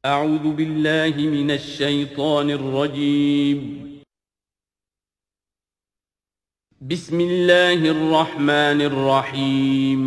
اعوذ باللہ من الشیطان الرجیم بسم اللہ الرحمن الرحیم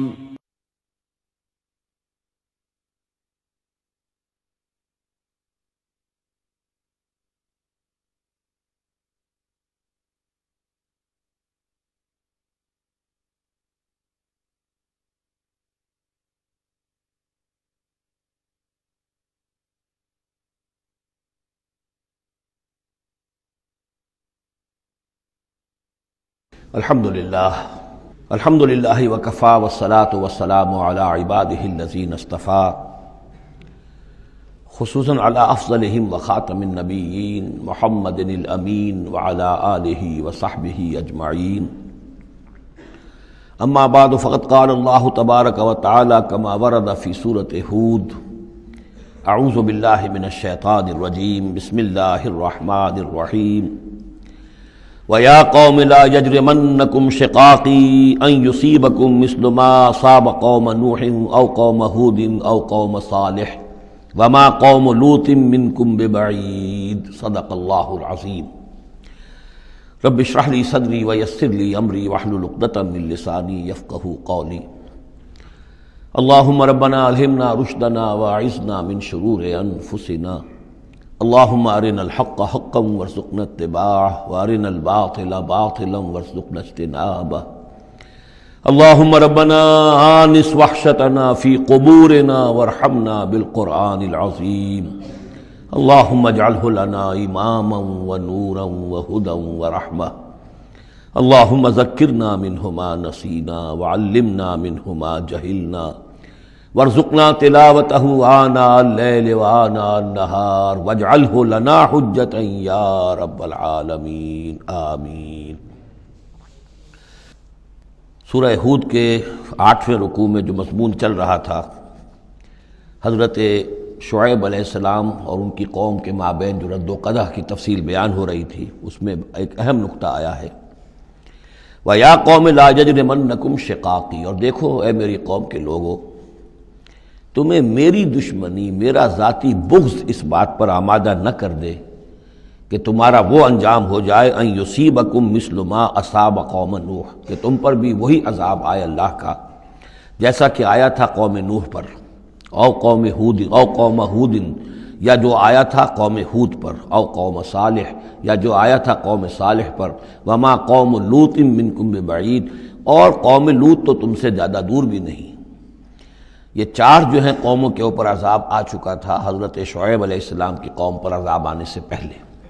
الحمد للہ وکفا والصلاة والسلام علی عبادہ الذین اصطفیٰ خصوصاً علی افضلہم وخاتم النبیین محمد الامین وعلی آلہ وصحبہ اجمعین اما بعد فقد قال اللہ تبارک وتعالی کما ورد فی سورۃ ہود اعوذ باللہ من الشیطان الرجیم بسم اللہ الرحمن الرحیم وَيَا قَوْمِ لَا يَجْرِمَنَّكُمْ شِقَاقِي أَن يُصِيبَكُمْ مِثْلُ مَا أَصَابَ قَوْمَ نُوحٍ أَوْ قَوْمَ هُودٍ أَوْ قَوْمَ صَالِحٍ وَمَا قَوْمُ لُوطٍ مِّنكُمْ بِبَعِيدٍ صدق اللہ العظیم۔ رب اشرح لي صدری ويسر لي أمری واحلل عقدۃ من لسانی يفقهوا قولی۔ اللهم ربنا ألهمنا رشدنا واعذنا من شرور أنفسنا۔ اللهم أرنا الحق حقا وارزقنا اتباعه وأرنا الباطل باطلا وارزقنا اجتنابه۔ اللهم ربنا آنس وحشتنا في قبورنا وارحمنا بالقرآن العظيم۔ اللهم اجعله لنا إماما ونورا وهدى ورحمة۔ اللهم ذكرنا منه ما نسينا وعلمنا منه ما جهلنا وارزقنا تلاوته آناء الليل وآناء النهار واجعله لنا حجة يا رب العالمین آمین۔ سورہ ہود کے 8ویں رکوع میں جو مضمون چل رہا تھا، حضرت شعیب علیہ السلام اور ان کی قوم کے مابین جو رد و قدح کی تفصیل بیان ہو رہی تھی، اس میں ایک اہم نقطہ آیا ہے وَيَا قَوْمِ لَا يَجْرِمَنَّكُمْ شِقَاقِي، اور دیکھو اے میری قوم کے لوگوں، تمہیں میری دشمنی، میرا ذاتی بغض اس بات پر آمادہ نہ کر دے کہ تمہارا وہ انجام ہو جائے ان یصیبکم مثل ما اصاب قوم نوح، کہ تم پر بھی وہی عذاب آئے اللہ کا جیسا کہ آیا تھا قوم نوح پر، او قوم ہود، او قوم ہود، یا جو آیا تھا قوم ہود پر، او قوم صالح، یا جو آیا تھا قوم صالح پر، وما قوم لوط منکم ببعید، اور قوم لوط تو تم سے زیادہ دور بھی نہیں۔ یہ 4 جو ہیں قوموں کے اوپر عذاب آ چکا تھا حضرت شعیب علیہ السلام کی قوم پر عذاب آنے سے پہلے،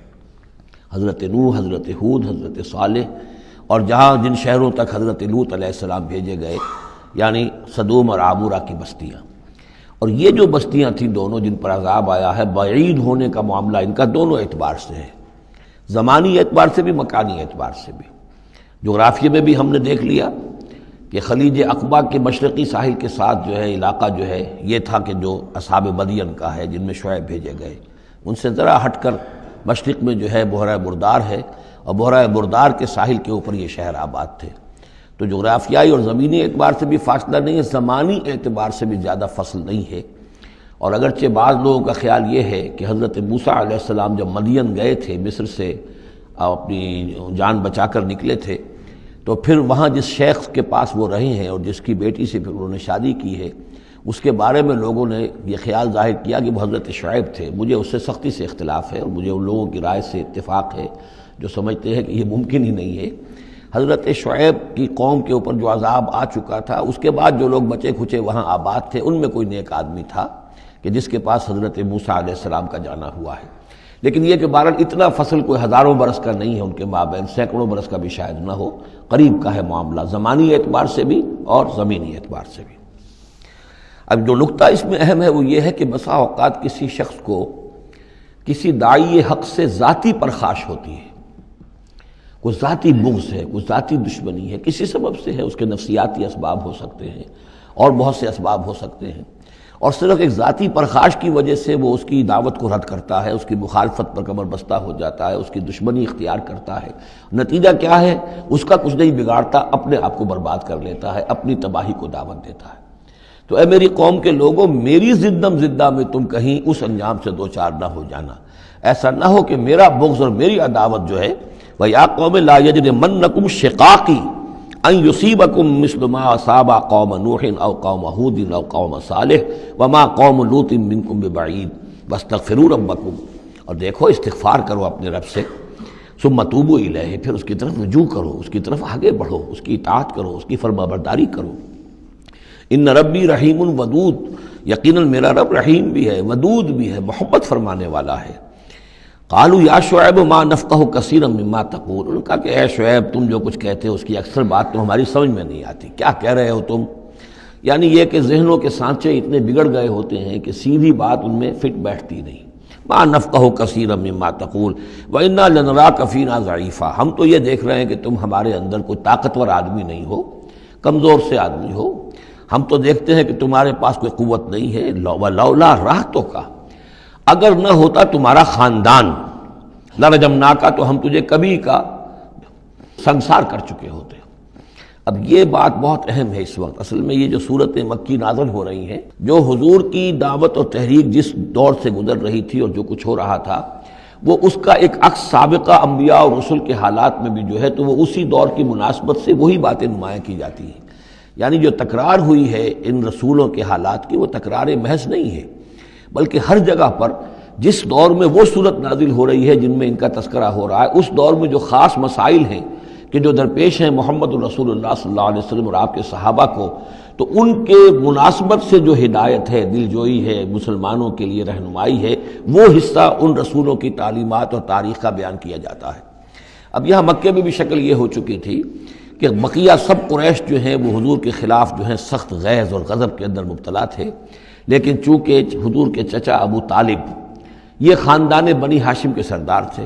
حضرت نوح، حضرت ہود، حضرت صالح، اور جہاں جن شہروں تک حضرت لوط علیہ السلام بھیجے گئے، یعنی سدوم اور عامورہ کی بستیاں۔ اور یہ جو بستیاں تھیں دونوں جن پر عذاب آیا ہے، بعید ہونے کا معاملہ ان کا دونوں اعتبار سے ہے، زمانی اعتبار سے بھی، مکانی اعتبار سے بھی۔ جغرافیے میں بھی ہم نے دیکھ لیا کہ خلیج عقبہ کے مشرقی ساحل کے ساتھ جو ہے علاقہ جو ہے یہ تھا کہ جو اصحاب مدین کا ہے، جن میں شعیب بھیجے گئے، ان سے ذرا ہٹ کر مشرق میں جو ہے بحیرہ بردار ہے، اور بحیرہ بردار کے ساحل کے اوپر یہ شہر آباد تھے۔ تو جغرافیائی اور زمینی اعتبار سے بھی فاصلہ نہیں ہے، زمانی اعتبار سے بھی زیادہ فصل نہیں ہے۔ اور اگرچہ بعض لوگوں کا خیال یہ ہے کہ حضرت موسیٰ علیہ السلام جب مدین گئے تھے، مصر سے اپنی جان بچا کر نکلے تھے، تو پھر وہاں جس شیخ کے پاس وہ رہے ہیں اور جس کی بیٹی سے پھر انہوں نے شادی کی ہے، اس کے بارے میں لوگوں نے یہ خیال ظاہر کیا کہ وہ حضرت شعیب تھے۔ مجھے اس سے سختی سے اختلاف ہے، اور مجھے ان لوگوں کی رائے سے اتفاق ہے جو سمجھتے ہیں کہ یہ ممکن ہی نہیں ہے۔ حضرت شعیب کی قوم کے اوپر جو عذاب آ چکا تھا، اس کے بعد جو لوگ بچے کھچے وہاں آباد تھے، ان میں کوئی نیک آدمی تھا کہ جس کے پاس حضرت موسیٰ علیہ السلام کا جانا ہوا ہے۔ لیکن یہ کہ بہرحال اتنا فصل کوئی ہزاروں برس کا نہیں ہے ان کے مابین، سینکڑوں برس کا بھی شاید نہ ہو، قریب کا ہے معاملہ، زمانی اعتبار سے بھی اور زمینی اعتبار سے بھی۔ اب جو نقطہ اس میں اہم ہے وہ یہ ہے کہ بسا اوقات کسی شخص کو کسی داعی حق سے ذاتی پرخاش ہوتی ہے، کوئی ذاتی بغض ہے، کوئی ذاتی دشمنی ہے، کسی سبب سے ہے، اس کے نفسیاتی اسباب ہو سکتے ہیں اور بہت سے اسباب ہو سکتے ہیں، اور صرف ایک ذاتی پرخاش کی وجہ سے وہ اس کی دعوت کو رد کرتا ہے، اس کی مخالفت پر کمر بستہ ہو جاتا ہے، اس کی دشمنی اختیار کرتا ہے۔ نتیجہ کیا ہے؟ اس کا کچھ نہیں بگاڑتا، اپنے آپ کو برباد کر لیتا ہے، اپنی تباہی کو دعوت دیتا ہے۔ تو اے میری قوم کے لوگوں، میری زدم زدہ میں تم کہیں اس انجام سے دو چار نہ ہو جانا، ایسا نہ ہو کہ میرا بغض اور میری عداوت جو ہے وَيَا قَوْمِ لَا يَجْرِمَنَّكُمْ شِقَاقِي أَن يُصِيبَكُم مِّثْلُ مَا أَصَابَ قَوْمَ نُوحٍ أَوْ قَوْمَ هُودٍ أَوْ قَوْمَ صَالِحٍ وَمَا قَوْمُ لُوطٍ مِّنكُم بِبَعِيدٍ وَاسْتَغْفِرُوا رَبَّكُمْ، اور دیکھو استغفار کرو اپنے رب سے، ثم توبوا الیہ، پھر اس کی طرف رجوع کرو، اس کی طرف آگے بڑھو، اس کی اطاعت کرو، اس کی فرما برداری کرو۔ ان ربی رحیم ودود، یقیناً میرا رب رحیم بھی ہے، ودود بھی ہے، محبت فرمانے والا ہے۔ قالوا یا شعیب ما نفقہ کثیرا مما تقول، انہوں نے کہا کہ اے شعیب تم جو کچھ کہتے ہو اس کی اکثر بات تو ہماری سمجھ میں نہیں آتی، کیا کہہ رہے ہو تم؟ یعنی یہ کہ ذہنوں کے سانچے اتنے بگڑ گئے ہوتے ہیں کہ سیدھی بات ان میں فٹ بیٹھتی نہیں۔ ما نفقہ کثیرا مما تقول وانا لنراک فینا ضعیفا، ہم تو یہ دیکھ رہے ہیں کہ تم ہمارے اندر کوئی طاقتور آدمی نہیں ہو، کمزور سے آدمی ہو، ہم تو دیکھتے ہیں کہ تمہارے پاس کوئی قوت نہیں ہے۔ لولا رہتک، اگر نہ ہوتا تمہارا خاندان، لرجمناک، تو ہم تجھے کبھی کا سنسار کر چکے ہوتے۔ اب یہ بات بہت اہم ہے اس وقت، اصل میں یہ جو صورت مکی نازل ہو رہی ہیں، جو حضور کی دعوت اور تحریک جس دور سے گزر رہی تھی اور جو کچھ ہو رہا تھا، وہ اس کا ایک عکس سابقہ انبیاء اور رسل کے حالات میں بھی جو ہے تو وہ اسی دور کی مناسبت سے وہی باتیں نمایاں کی جاتی ہیں۔ یعنی جو تکرار ہوئی ہے ان رسولوں کے حالات کی، وہ تکرار محض نہیں ہے، بلکہ ہر جگہ پر جس دور میں وہ صورت نازل ہو رہی ہے جن میں ان کا تذکرہ ہو رہا ہے، اس دور میں جو خاص مسائل ہیں کہ جو درپیش ہیں محمد الرسول اللہ صلی اللہ علیہ وسلم اور آپ کے صحابہ کو، تو ان کے مناسبت سے جو ہدایت ہے، دل جوئی ہے، مسلمانوں کے لیے رہنمائی ہے، وہ حصہ ان رسولوں کی تعلیمات اور تاریخ کا بیان کیا جاتا ہے۔ اب یہاں مکے میں بھی شکل یہ ہو چکی تھی کہ بقیہ سب قریش جو ہیں وہ حضور کے خلاف جو ہیں سخت غیظ اور غضب کے اندر مبتلا تھے، لیکن چونکہ حضور کے چچا ابو طالب یہ خاندان بنی ہاشم کے سردار تھے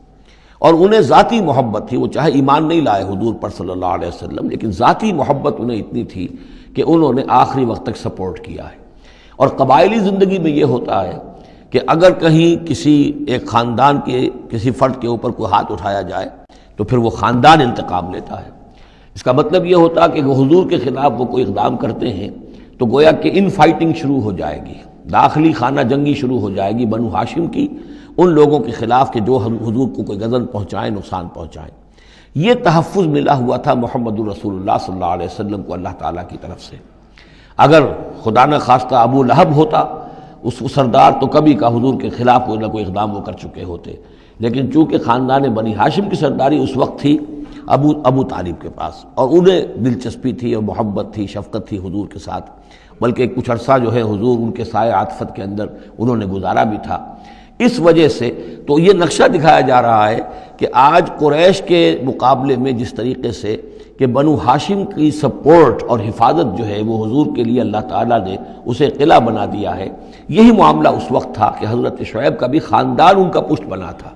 اور انہیں ذاتی محبت تھی، وہ چاہے ایمان نہیں لائے حضور پر صلی اللہ علیہ وسلم، لیکن ذاتی محبت انہیں اتنی تھی کہ انہوں نے آخری وقت تک سپورٹ کیا ہے۔ اور قبائلی زندگی میں یہ ہوتا ہے کہ اگر کہیں کسی ایک خاندان کے کسی فرد کے اوپر کوئی ہاتھ اٹھایا جائے تو پھر وہ خاندان انتقام لیتا ہے۔ اس کا مطلب یہ ہوتا کہ وہ حضور کے خلاف وہ کوئی اقدام کرتے ہیں تو گویا کہ ان فائٹنگ شروع ہو جائے گی، داخلی خانہ جنگی شروع ہو جائے گی بنو ہاشم کی ان لوگوں کے خلاف کہ جو حضور کو کوئی غضب پہنچائیں، نقصان پہنچائیں۔ یہ تحفظ ملا ہوا تھا محمد الرسول اللہ صلی اللہ علیہ وسلم کو اللہ تعالیٰ کی طرف سے۔ اگر خدا نہ خواستہ ابو لہب ہوتا اس سردار، تو کبھی کا حضور کے خلاف کوئی نہ کوئی اقدام وہ کر چکے ہوتے، لیکن چونکہ خاندان بنی ہاشم کی سرداری اس وقت تھی ابو طالب کے پاس، اور انہیں دلچسپی تھی اور محبت تھی، شفقت تھی حضور کے ساتھ، بلکہ کچھ عرصہ جو ہے حضور ان کے سائے عاطفت کے اندر انہوں نے گزارا بھی تھا۔ اس وجہ سے تو یہ نقشہ دکھایا جا رہا ہے کہ آج قریش کے مقابلے میں جس طریقے سے کہ بنو ہاشم کی سپورٹ اور حفاظت جو ہے وہ حضور کے لیے اللہ تعالیٰ نے اسے قلعہ بنا دیا ہے، یہی معاملہ اس وقت تھا کہ حضرت شعیب کا بھی خاندان ان کا پشت بنا تھا۔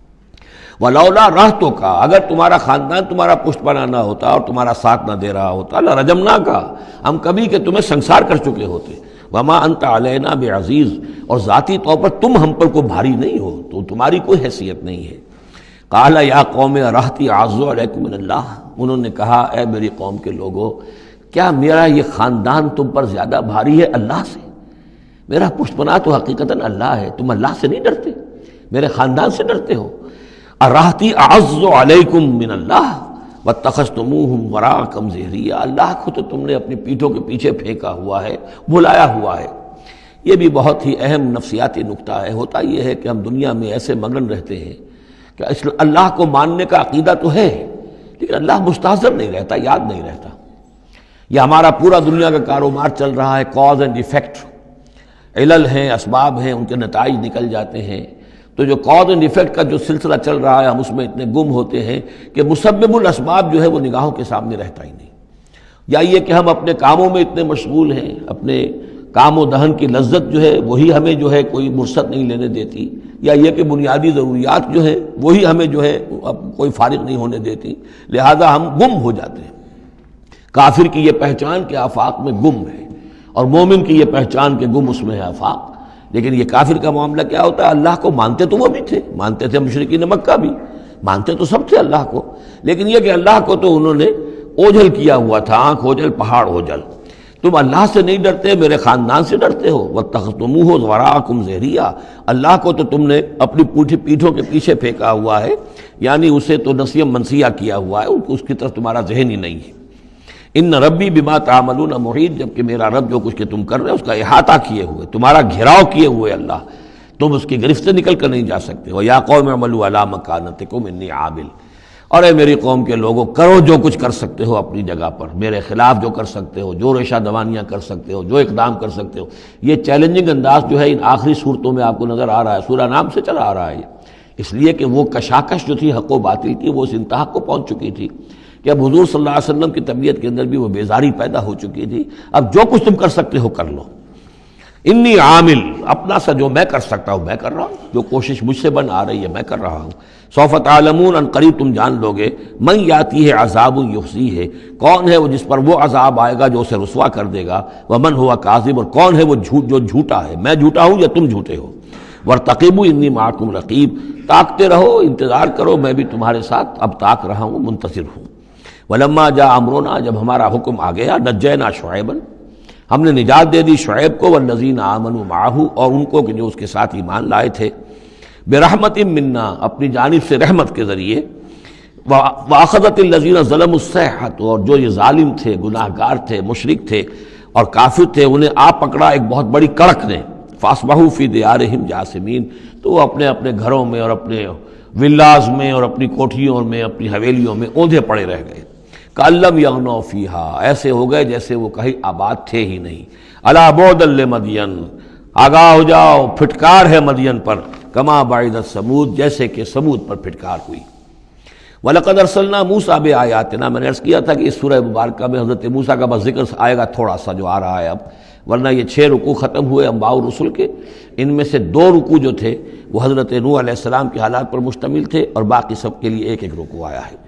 وَلَوْلَا رَحْتُكَ، اگر تمہارا خاندان تمہارا پشت بنا نہ ہوتا اور تمہارا ساتھ نہ دے رہا ہوتا، لَرَجَمْنَاكَ، ہم کبھی کہ تمہیں سنسار کر چکے ہوتے۔ وَمَا أَنْتَ عَلَيْنَا بِعَزِيزٍ، اور ذاتی طور پر تم ہم پر کوئی بھاری نہیں ہو، تو تمہاری کوئی حیثیت نہیں ہے۔ قَالَ يَا قَوْمِ رَحْتِي أَعَزُّ عَلَيْكُم مِّنَ اللَّهِ، انہوں نے کہا اے میری قوم کے لوگو، کیا میرا یہ خاندان تم پر زیادہ بھاری ہے اللہ سے؟ میرا پشت پناہ تو حقیقتاً اللہ ہے، تم اللہ سے نہیں ڈرتے، میرے خاندان سے ڈرتے ہو۔ رحتی اعز علیکم من اللہ واتخذتموہم وراءکم ظہریہ، اللہ کو تو تم نے اپنی پیٹھوں کے پیچھے پھینکا ہوا ہے، بھلایا ہوا ہے۔ یہ بھی بہت ہی اہم نفسیاتی نکتہ ہے۔ ہوتا یہ ہے کہ ہم دنیا میں ایسے مگن رہتے ہیں کہ اللہ کو ماننے کا عقیدہ تو ہے، لیکن اللہ مستحضر نہیں رہتا، یاد نہیں رہتا۔ یہ ہمارا پورا دنیا کا کاروبار چل رہا ہے، کاز اینڈ ایفیکٹ، علل ہیں، اسباب ہیں، ان کے نتائج نکل جاتے ہیں۔ تو جو کاز اینڈ ایفیکٹ کا جو سلسلہ چل رہا ہے، ہم اس میں اتنے گم ہوتے ہیں کہ مسبب الاسباب جو ہے وہ نگاہوں کے سامنے رہتا ہی نہیں۔ یا یہ کہ ہم اپنے کاموں میں اتنے مشغول ہیں، اپنے کام و دہن کی لذت جو ہے وہی ہمیں جو ہے کوئی مرصد نہیں لینے دیتی، یا یہ کہ بنیادی ضروریات جو ہے وہی ہمیں جو ہے کوئی فارغ نہیں ہونے دیتی، لہذا ہم گم ہو جاتے ہیں۔ کافر کی یہ پہچان کہ آفاق میں گم ہے، اور مومن کی یہ پہچان کہ گم اس میں ہے آفاق۔ لیکن یہ کافر کا معاملہ کیا ہوتا ہے؟ اللہ کو مانتے تو وہ بھی تھے، مانتے تھے مشرکین مکہ بھی، مانتے تو سب تھے اللہ کو، لیکن یہ کہ اللہ کو تو انہوں نے اوجھل کیا ہوا تھا، آنکھ اوجھل پہاڑ اوجھل۔ تم اللہ سے نہیں ڈرتے، میرے خاندان سے ڈرتے ہو. وَاتَّخَذْتُمُوهُ وَرَاءَكُمْ ظِهْرِيًّا، اللہ کو تو تم نے اپنی پیٹھوں کے پیچھے پھینکا ہوا ہے، یعنی اسے تو نسیہ منسیہ کیا ہوا ہے، اس کی طرف تمہارا ذہن ہی نہیں ہے. ان ربی بما تعملون محیط، جبکہ میرا رب جو کچھ کہ تم کر رہے ہو اس کا احاطہ کیے ہوئے، تمہارا گھیراؤ کیے ہوئے اللہ، تم اس کی گرفت سے نکل کر نہیں جا سکتے. وَيَا قَوْمِ اعْمَلُوا عَلَىٰ مَكَانَتِكُمْ إِنِّي عَامِلٌ، اور اے میری قوم کے لوگوں، کرو جو کچھ کر سکتے ہو اپنی جگہ پر، میرے خلاف جو کر سکتے ہو، جو ریشہ دوانیاں کر سکتے ہو، جو اقدام کر سکتے ہو. یہ چیلنجنگ انداز جو ہے ان آخری صورتوں میں آپ کو نظر آ رہا ہے، سورہ نام سے چلا آ رہا ہے، اس لیے کہ وہ کشاکش جو تھی حق و باطل کی وہ اس انتہا کو پہنچ چکی تھی کہ اب حضور صلی اللہ علیہ وسلم کی طبیعت کے اندر بھی وہ بیزاری پیدا ہو چکی تھی. اب جو کچھ تم کر سکتے ہو کر لو. انی عامل، اپنا سا جو میں کر سکتا ہوں میں کر رہا ہوں، جو کوشش مجھ سے بن آ رہی ہے میں کر رہا ہوں. سوف تعلمون، ان قریب تم جان لو گے، من یاتی ہے عذاب یخزی ہے، کون ہے وہ جس پر وہ عذاب آئے گا جو اسے رسوا کر دے گا. ومن ہوا کاذب، اور کون ہے وہ جو جھوٹا ہے، میں جھوٹا ہوں یا تم جھوٹے ہو. وارتقبوا انی معکم رقیب، تاکتے رہو، انتظار کرو، میں بھی تمہارے ساتھ اب تاک رہا ہوں، منتظر ہوں. ولما جاء امرنا، جب ہمارا حکم آ گیا، نجینا شعیبا، ہم نے نجات دے دی شعیب کو، والذین آمنوا معہ، اور ان کو کہ جو اس کے ساتھ ایمان لائے تھے، برحمت منا، اپنی جانب سے رحمت کے ذریعے، واخذت الذین ظلموا الصیحۃ، اور جو یہ ظالم تھے، گناہ گار تھے، مشرک تھے اور کافر تھے، انہیں آ پکڑا ایک بہت بڑی کڑک نے. فاصبحوا فی دیارہم جاثمین، تو وہ اپنے اپنے گھروں میں اور اپنے ولاز میں اور اپنی کوٹھیوں میں، اپنی حویلیوں میں اوندھے پڑے رہ گئے. کَأَلَّمْ يَغْنَوْا فِيهَا، ایسے ہو گئے جیسے وہ کہیں آباد تھے ہی نہیں. أَلَا بُعْدًا لِمَدْيَنَ، آگاہ ہو جاؤ، پھٹکار ہے مدین پر. کما بعدت سمود، جیسے کہ سمود پر پھٹکار ہوئی. وَلَقَدْ أَرْسَلْنَا مُوسَىٰ بِآيَاتِنَا، میں نے عرض کیا تھا کہ اس سورہ مبارکہ میں حضرت موسیٰ کا بس ذکر آئے گا تھوڑا سا جو آ رہا ہے اب، ورنہ یہ 6 رکوع ختم ہوئے انبیاء و رسل کے، ان میں سے 2 رکوع جو تھے وہ حضرت نوح علیہ السلام کے حالات پر مشتمل تھے، اور باقی سب کے لیے ایک ایک رکوع آیا ہے.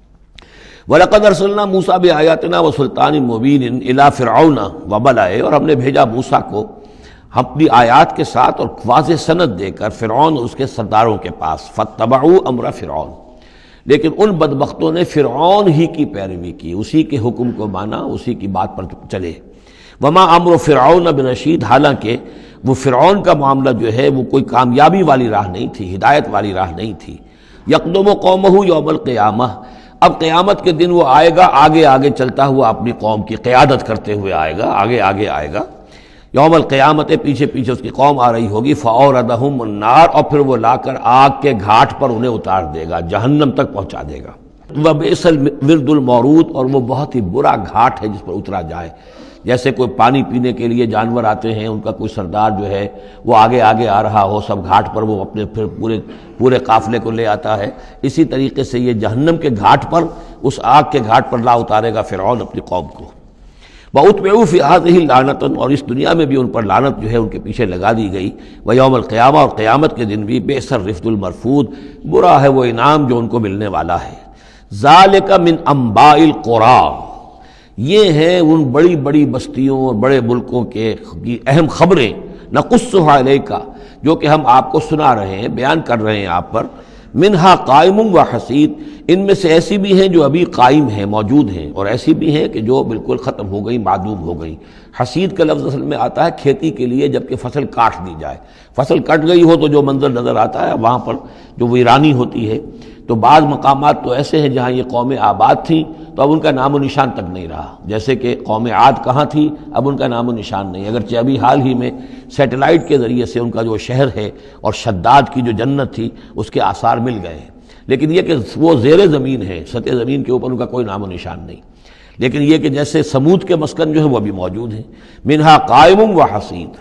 وَلَقَدْ أَرْسَلْنَا مُوسَىٰ بِآيَاتِنَا وَسُلْطَانٍ مُّبِينٍ إِلَىٰ فِرْعَوْنَ وَمَلَئِهِ، اور ہم نے بھیجا موسیٰ کو اپنی آیات کے ساتھ اور واضح سند دے کر فرعون اور اس کے سرداروں کے پاس. فَاتَّبَعُوا أَمْرَ فِرْعَوْنَ، لیکن ان بدبختوں نے فرعون ہی کی پیروی کی، اسی کے حکم کو مانا، اسی کی بات پر چلے. وما امر فرعون برشید، حالانکہ وہ فرعون کا معاملہ جو ہے وہ کوئی کامیابی والی راہ نہیں تھی، ہدایت والی راہ نہیں تھی. یقدم قومہ یوم القیامہ، اب قیامت کے دن وہ آئے گا آگے آگے چلتا ہوا، اپنی قوم کی قیادت کرتے ہوئے آئے گا، آگے آگے آئے گا. یوم القیامت، پیچھے پیچھے اس کی قوم آ رہی ہوگی. فَأَوْرَدَهُمُ النَّارَ، اور پھر وہ لا کر آگ کے گھاٹ پر انہیں اتار دے گا، جہنم تک پہنچا دے گا. وَبِئْسَ الْوِرْدُ الْمَوْرُودُ، اور وہ بہت ہی برا گھاٹ ہے جس پر اترا جائے. جیسے کوئی پانی پینے کے لیے جانور آتے ہیں، ان کا کوئی سردار جو ہے وہ آگے آگے آ رہا ہو، سب گھاٹ پر وہ اپنے پھر پورے قافلے کو لے آتا ہے، اسی طریقے سے یہ جہنم کے گھاٹ پر، اس آگ کے گھاٹ پر لا اتارے گا فرعون اپنی قوم کو. وَأُتْبِعُوا فِي هَٰذِهِ لَعْنَةً، اور اس دنیا میں بھی ان پر لعنت جو ہے ان کے پیچھے لگا دی گئی. وَيَوْمَ الْقِيَامَةِ، اور قیامت کے دن بھی. بِئْسَ الرِّفْدُ الْمَرْفُودُ، برا ہے وہ انعام جو ان کو ملنے والا ہے. ذَلِكَ مِنْ أَنْبَاءِ الْقُرَىٰ، یہ ہیں ان بڑی بڑی بستیوں اور بڑے ملکوں کے اہم خبریں. نقصها علیک، جو کہ ہم آپ کو سنا رہے ہیں، بیان کر رہے ہیں آپ پر. منہا قائم و حسید، ان میں سے ایسی بھی ہیں جو ابھی قائم ہیں، موجود ہیں، اور ایسی بھی ہیں کہ جو بالکل ختم ہو گئی، معدوم ہو گئی. حسید کا لفظ اصل میں آتا ہے کھیتی کے لیے، جبکہ فصل کاٹ دی جائے. فصل کٹ گئی ہو تو جو منظر نظر آتا ہے وہاں پر جو ویرانی ہوتی ہے. تو بعض مقامات تو ایسے ہیں جہاں یہ قومیں آباد تھیں تو اب ان کا نام و نشان تک نہیں رہا، جیسے کہ قوم عاد کہاں تھی، اب ان کا نام و نشان نہیں. اگرچہ ابھی حال ہی میں سیٹلائٹ کے ذریعے سے ان کا جو شہر ہے اور شداد کی جو جنت تھی اس کے آثار مل گئے ہیں، لیکن یہ کہ وہ زیر زمین ہے، سطح زمین کے اوپر ان کا کوئی نام و نشان نہیں. لیکن یہ کہ جیسے سمود کے مسکن جو ہے وہ بھی موجود ہیں. منہا قائم و حسید.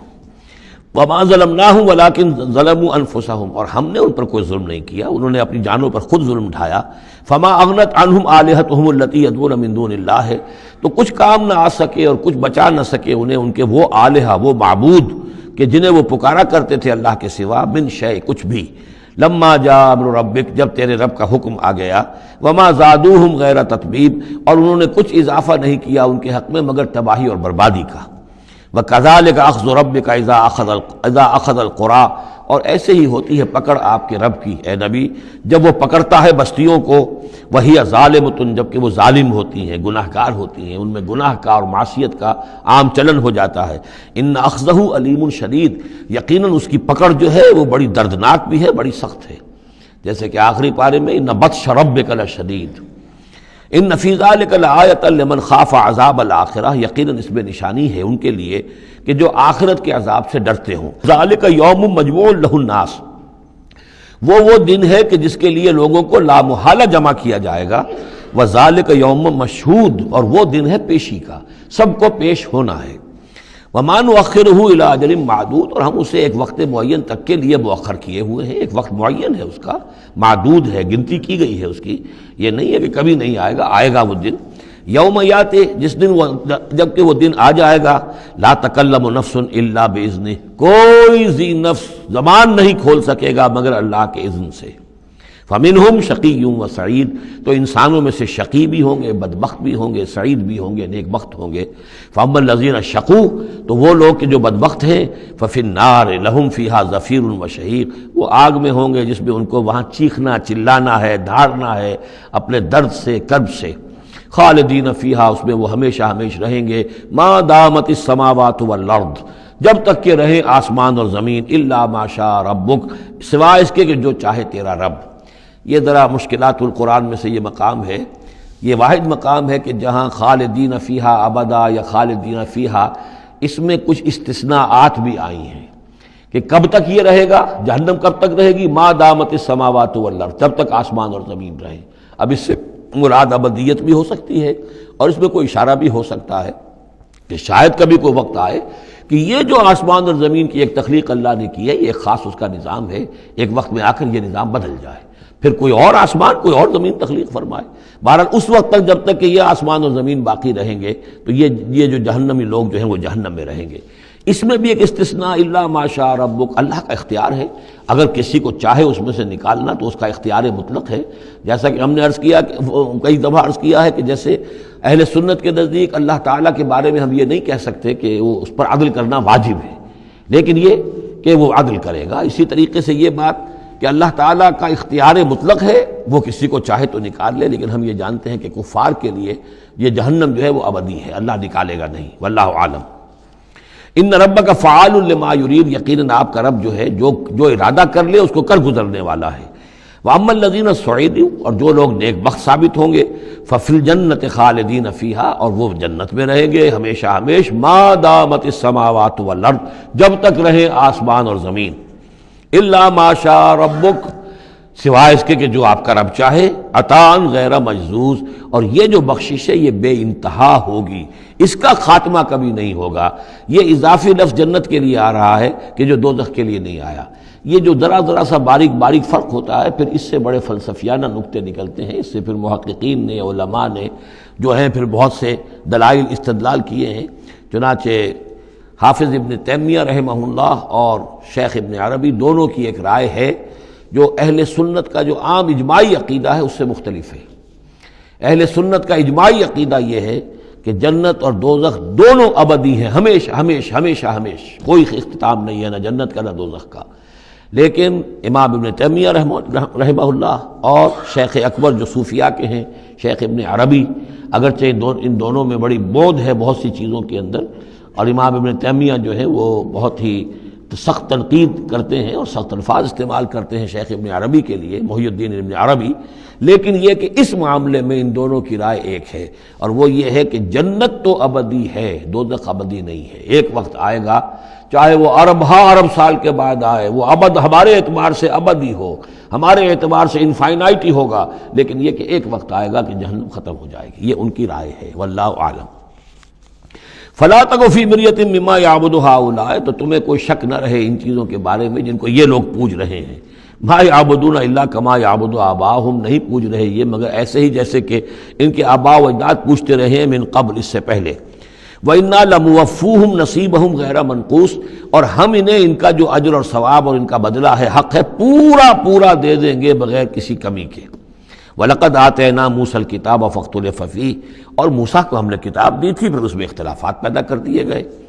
وما ظلمناہم ولکن ظلموا انفسہم، اور ہم نے ان پر کوئی ظلم نہیں کیا، انہوں نے اپنی جانوں پر خود ظلم اٹھایا. فما اغنت عنہم آلہتہم التی یدعون من دون اللہ، تو کچھ کام نہ آ سکے اور کچھ بچا نہ سکے انہیں ان کے وہ آلہہ، وہ معبود کہ جنہیں وہ پکارا کرتے تھے اللہ کے سوا. من شیء، کچھ بھی. لما جاء امر ربک، جب تیرے رب کا حکم آ گیا. وما زادوہم غیر تتبیب، اور انہوں نے کچھ اضافہ نہیں کیا ان کے حق میں مگر تباہی اور بربادی کا. وَكَذَلِكَ أَخْذُ رَبِّكَ إِذَا أَخَذَ الْقُرَىٰ، اور ایسے ہی ہوتی ہے پکڑ آپ کے رب کی اے نبی جب وہ پکڑتا ہے بستیوں کو، وہی ظالمۃ، جبکہ وہ ظالم ہوتی ہیں، گناہ گار ہوتی ہیں، ان میں گناہ کا اور معصیت کا عام چلن ہو جاتا ہے۔ ان اخذہ علیم شدید، یقیناً اس کی پکڑ جو ہے وہ بڑی دردناک بھی ہے، بڑی سخت ہے، جیسے کہ آخری پارے میں ان بطش ربک لشدید، ان فی ذلک لآیۃ لمن خاف عذاب الآخرہ، یقیناً اس میں نشانی ہے ان کے لیے کہ جو آخرت کے عذاب سے ڈرتے ہوں۔ ذالک یوم مجموع لہ الناس، وہ دن ہے کہ جس کے لیے لوگوں کو لامحالہ جمع کیا جائے گا، وذالک یوم مشہود، اور وہ دن ہے پیشی کا، سب کو پیش ہونا ہے۔ وما نؤخرہ الی اجل معدود، اور ہم اسے ایک وقت معین تک کے لیے مؤخر کیے ہوئے ہیں، ایک وقت معین ہے اس کا، معدود ہے، گنتی کی گئی ہے اس کی، یہ نہیں ہے کہ کبھی نہیں آئے گا، آئے گا وہ دن۔ یوم یاتی، جس دن جبکہ وہ دن آ جائے گا، لا تکلم نفس الا باذنہ، کوئی ذی نفس زبان نہیں کھول سکے گا مگر اللہ کے اذن سے۔ فمنہم شقی و سعید، تو انسانوں میں سے شقی بھی ہوں گے، بدبخت بھی ہوں گے، سعید بھی ہوں گے، نیک بخت ہوں گے۔ فاما الذین شقوا، تو وہ لوگ کہ جو بدبخت ہیں، ففی النار لہم فیہا زفیر و شہیق، وہ آگ میں ہوں گے جس میں ان کو وہاں چیخنا چلانا ہے، دھاڑنا ہے اپنے درد سے، کرب سے۔ خالدین فیہا، اس میں وہ ہمیشہ ہمیش رہیں گے، ما دامت السماوات والارض، جب تک کہ رہے آسمان اور زمین، الا ما شاء ربک، سوائے اس کے کہ جو چاہے تیرا رب۔ یہ ذرا مشکلات القرآن میں سے یہ مقام ہے، یہ واحد مقام ہے کہ جہاں خالدین فیہا ابدا یا خالدین فیہا، اس میں کچھ استثناءات بھی آئی ہیں کہ کب تک یہ رہے گا، جہنم کب تک رہے گی، ما دامت السماوات والارض، جب تک آسمان اور زمین رہے۔ اب اس سے مراد ابدیت بھی ہو سکتی ہے، اور اس میں کوئی اشارہ بھی ہو سکتا ہے کہ شاید کبھی کوئی وقت آئے کہ یہ جو آسمان اور زمین کی ایک تخلیق اللہ نے کی ہے، یہ ایک خاص اس کا نظام ہے، ایک وقت میں آ کر یہ نظام بدل جائے، پھر کوئی اور آسمان کوئی اور زمین تخلیق فرمائے۔ بہرحال اس وقت تک جب تک کہ یہ آسمان اور زمین باقی رہیں گے تو یہ جو جہنمی لوگ جو ہیں وہ جہنم میں رہیں گے۔ اس میں بھی ایک استثناء، الا ما شاء ربک، اللہ کا اختیار ہے، اگر کسی کو چاہے اس میں سے نکالنا تو اس کا اختیار مطلق ہے، جیسا کہ ہم نے عرض کیا، کئی دفعہ عرض کیا ہے کہ جیسے اہل سنت کے نزدیک اللہ تعالیٰ کے بارے میں ہم یہ نہیں کہہ سکتے کہ وہ اس پر عدل کرنا واجب ہے، لیکن یہ کہ وہ عدل کرے گا۔ اسی طریقے سے یہ بات کہ اللہ تعالیٰ کا اختیار مطلق ہے، وہ کسی کو چاہے تو نکال لے، لیکن ہم یہ جانتے ہیں کہ کفار کے لیے یہ جہنم جو ہے وہ ابدی ہے، اللہ نکالے گا نہیں، واللہ عالم۔ ان ربک فعال لما یرید، یقیناً آپ کا رب جو ہے جو ارادہ کر لے اس کو کر گزرنے والا ہے۔ واما الذین سعدوا، اور جو لوگ نیک بخت ثابت ہوں گے، ففی الجنۃ خالدین فیہا، اور وہ جنت میں رہیں گے ہمیشہ ہمیش، ما دامت السماوات والارض، جب تک رہے آسمان اور زمین، الا ما شاء ربک، سوائے اس کے کہ جو آپ کا رب چاہے، عطاء غیر مجزوز، اور یہ جو بخشش ہے یہ بے انتہا ہوگی، اس کا خاتمہ کبھی نہیں ہوگا۔ یہ اضافی لفظ جنت کے لیے آ رہا ہے کہ جو دوزخ کے لیے نہیں آیا۔ یہ جو ذرا سا باریک فرق ہوتا ہے، پھر اس سے بڑے فلسفیانہ نکتے نکلتے ہیں، اس سے پھر محققین نے، علماء نے جو ہیں پھر بہت سے دلائل استدلال کیے ہیں۔ چنانچہ حافظ ابن تیمیہ رحمہ اللہ اور شیخ ابن عربی دونوں کی ایک رائے ہے جو اہل سنت کا جو عام اجماعی عقیدہ ہے اس سے مختلف ہے۔ اہل سنت کا اجماعی عقیدہ یہ ہے کہ جنت اور دوزخ دونوں ابدی ہیں، ہمیشہ، کوئی اختتام نہیں ہے، نہ جنت کا نہ دوزخ کا۔ لیکن امام ابن تیمیہ رحمہ اللہ اور شیخ اکبر جو صوفیاء کے ہیں، شیخ ابن عربی، اگرچہ ان دونوں میں بڑی بود ہے بہت سی چیزوں کے اندر، اور امام ابن تیمیہ جو ہے وہ بہت ہی سخت تنقید کرتے ہیں اور سخت الفاظ استعمال کرتے ہیں شیخ ابن عربی کے لیے، محی الدین ابن عربی، لیکن یہ کہ اس معاملے میں ان دونوں کی رائے ایک ہے، اور وہ یہ ہے کہ جنت تو ابدی ہے، دوزخ ابدی نہیں ہے۔ ایک وقت آئے گا، چاہے وہ ارب سال کے بعد آئے، وہ ابد ہمارے اعتبار سے ابدی ہو، ہمارے اعتبار سے انفائنائٹی ہوگا، لیکن یہ کہ ایک وقت آئے گا کہ جہنم ختم ہو جائے گی۔ یہ ان کی رائے ہے، واللہ اعلم۔ فلا تک فی مریۃ مما یعبد ہؤلاء، تو تمہیں کوئی شک نہ رہے ان چیزوں کے بارے میں جن کو یہ لوگ پوج رہے ہیں۔ ما یعبدون الا کما یعبد آباؤہم، نہیں پوج رہے یہ مگر ایسے ہی جیسے کہ ان کے آباء و اجداد پوجتے رہے ہیں من قبل، اس سے پہلے۔ وَإِنَّا لَمُوَفُّوهُمْ نَصِيبَهُمْ غَيْرَ مَنْقُوصٍ، اور ہم انہیں ان کا جو اجر اور ثواب اور ان کا بدلہ ہے، حق ہے، پورا دے دیں گے بغیر کسی کمی کے۔ وَلَقَدْ آتَيْنَا مُوسَى الْكِتَابَ فَاخْتُلِفَ فِيهِ، اور موسیٰ کو ہم نے کتاب دی تھی، پھر اس میں اختلافات پیدا کر دیے گئے۔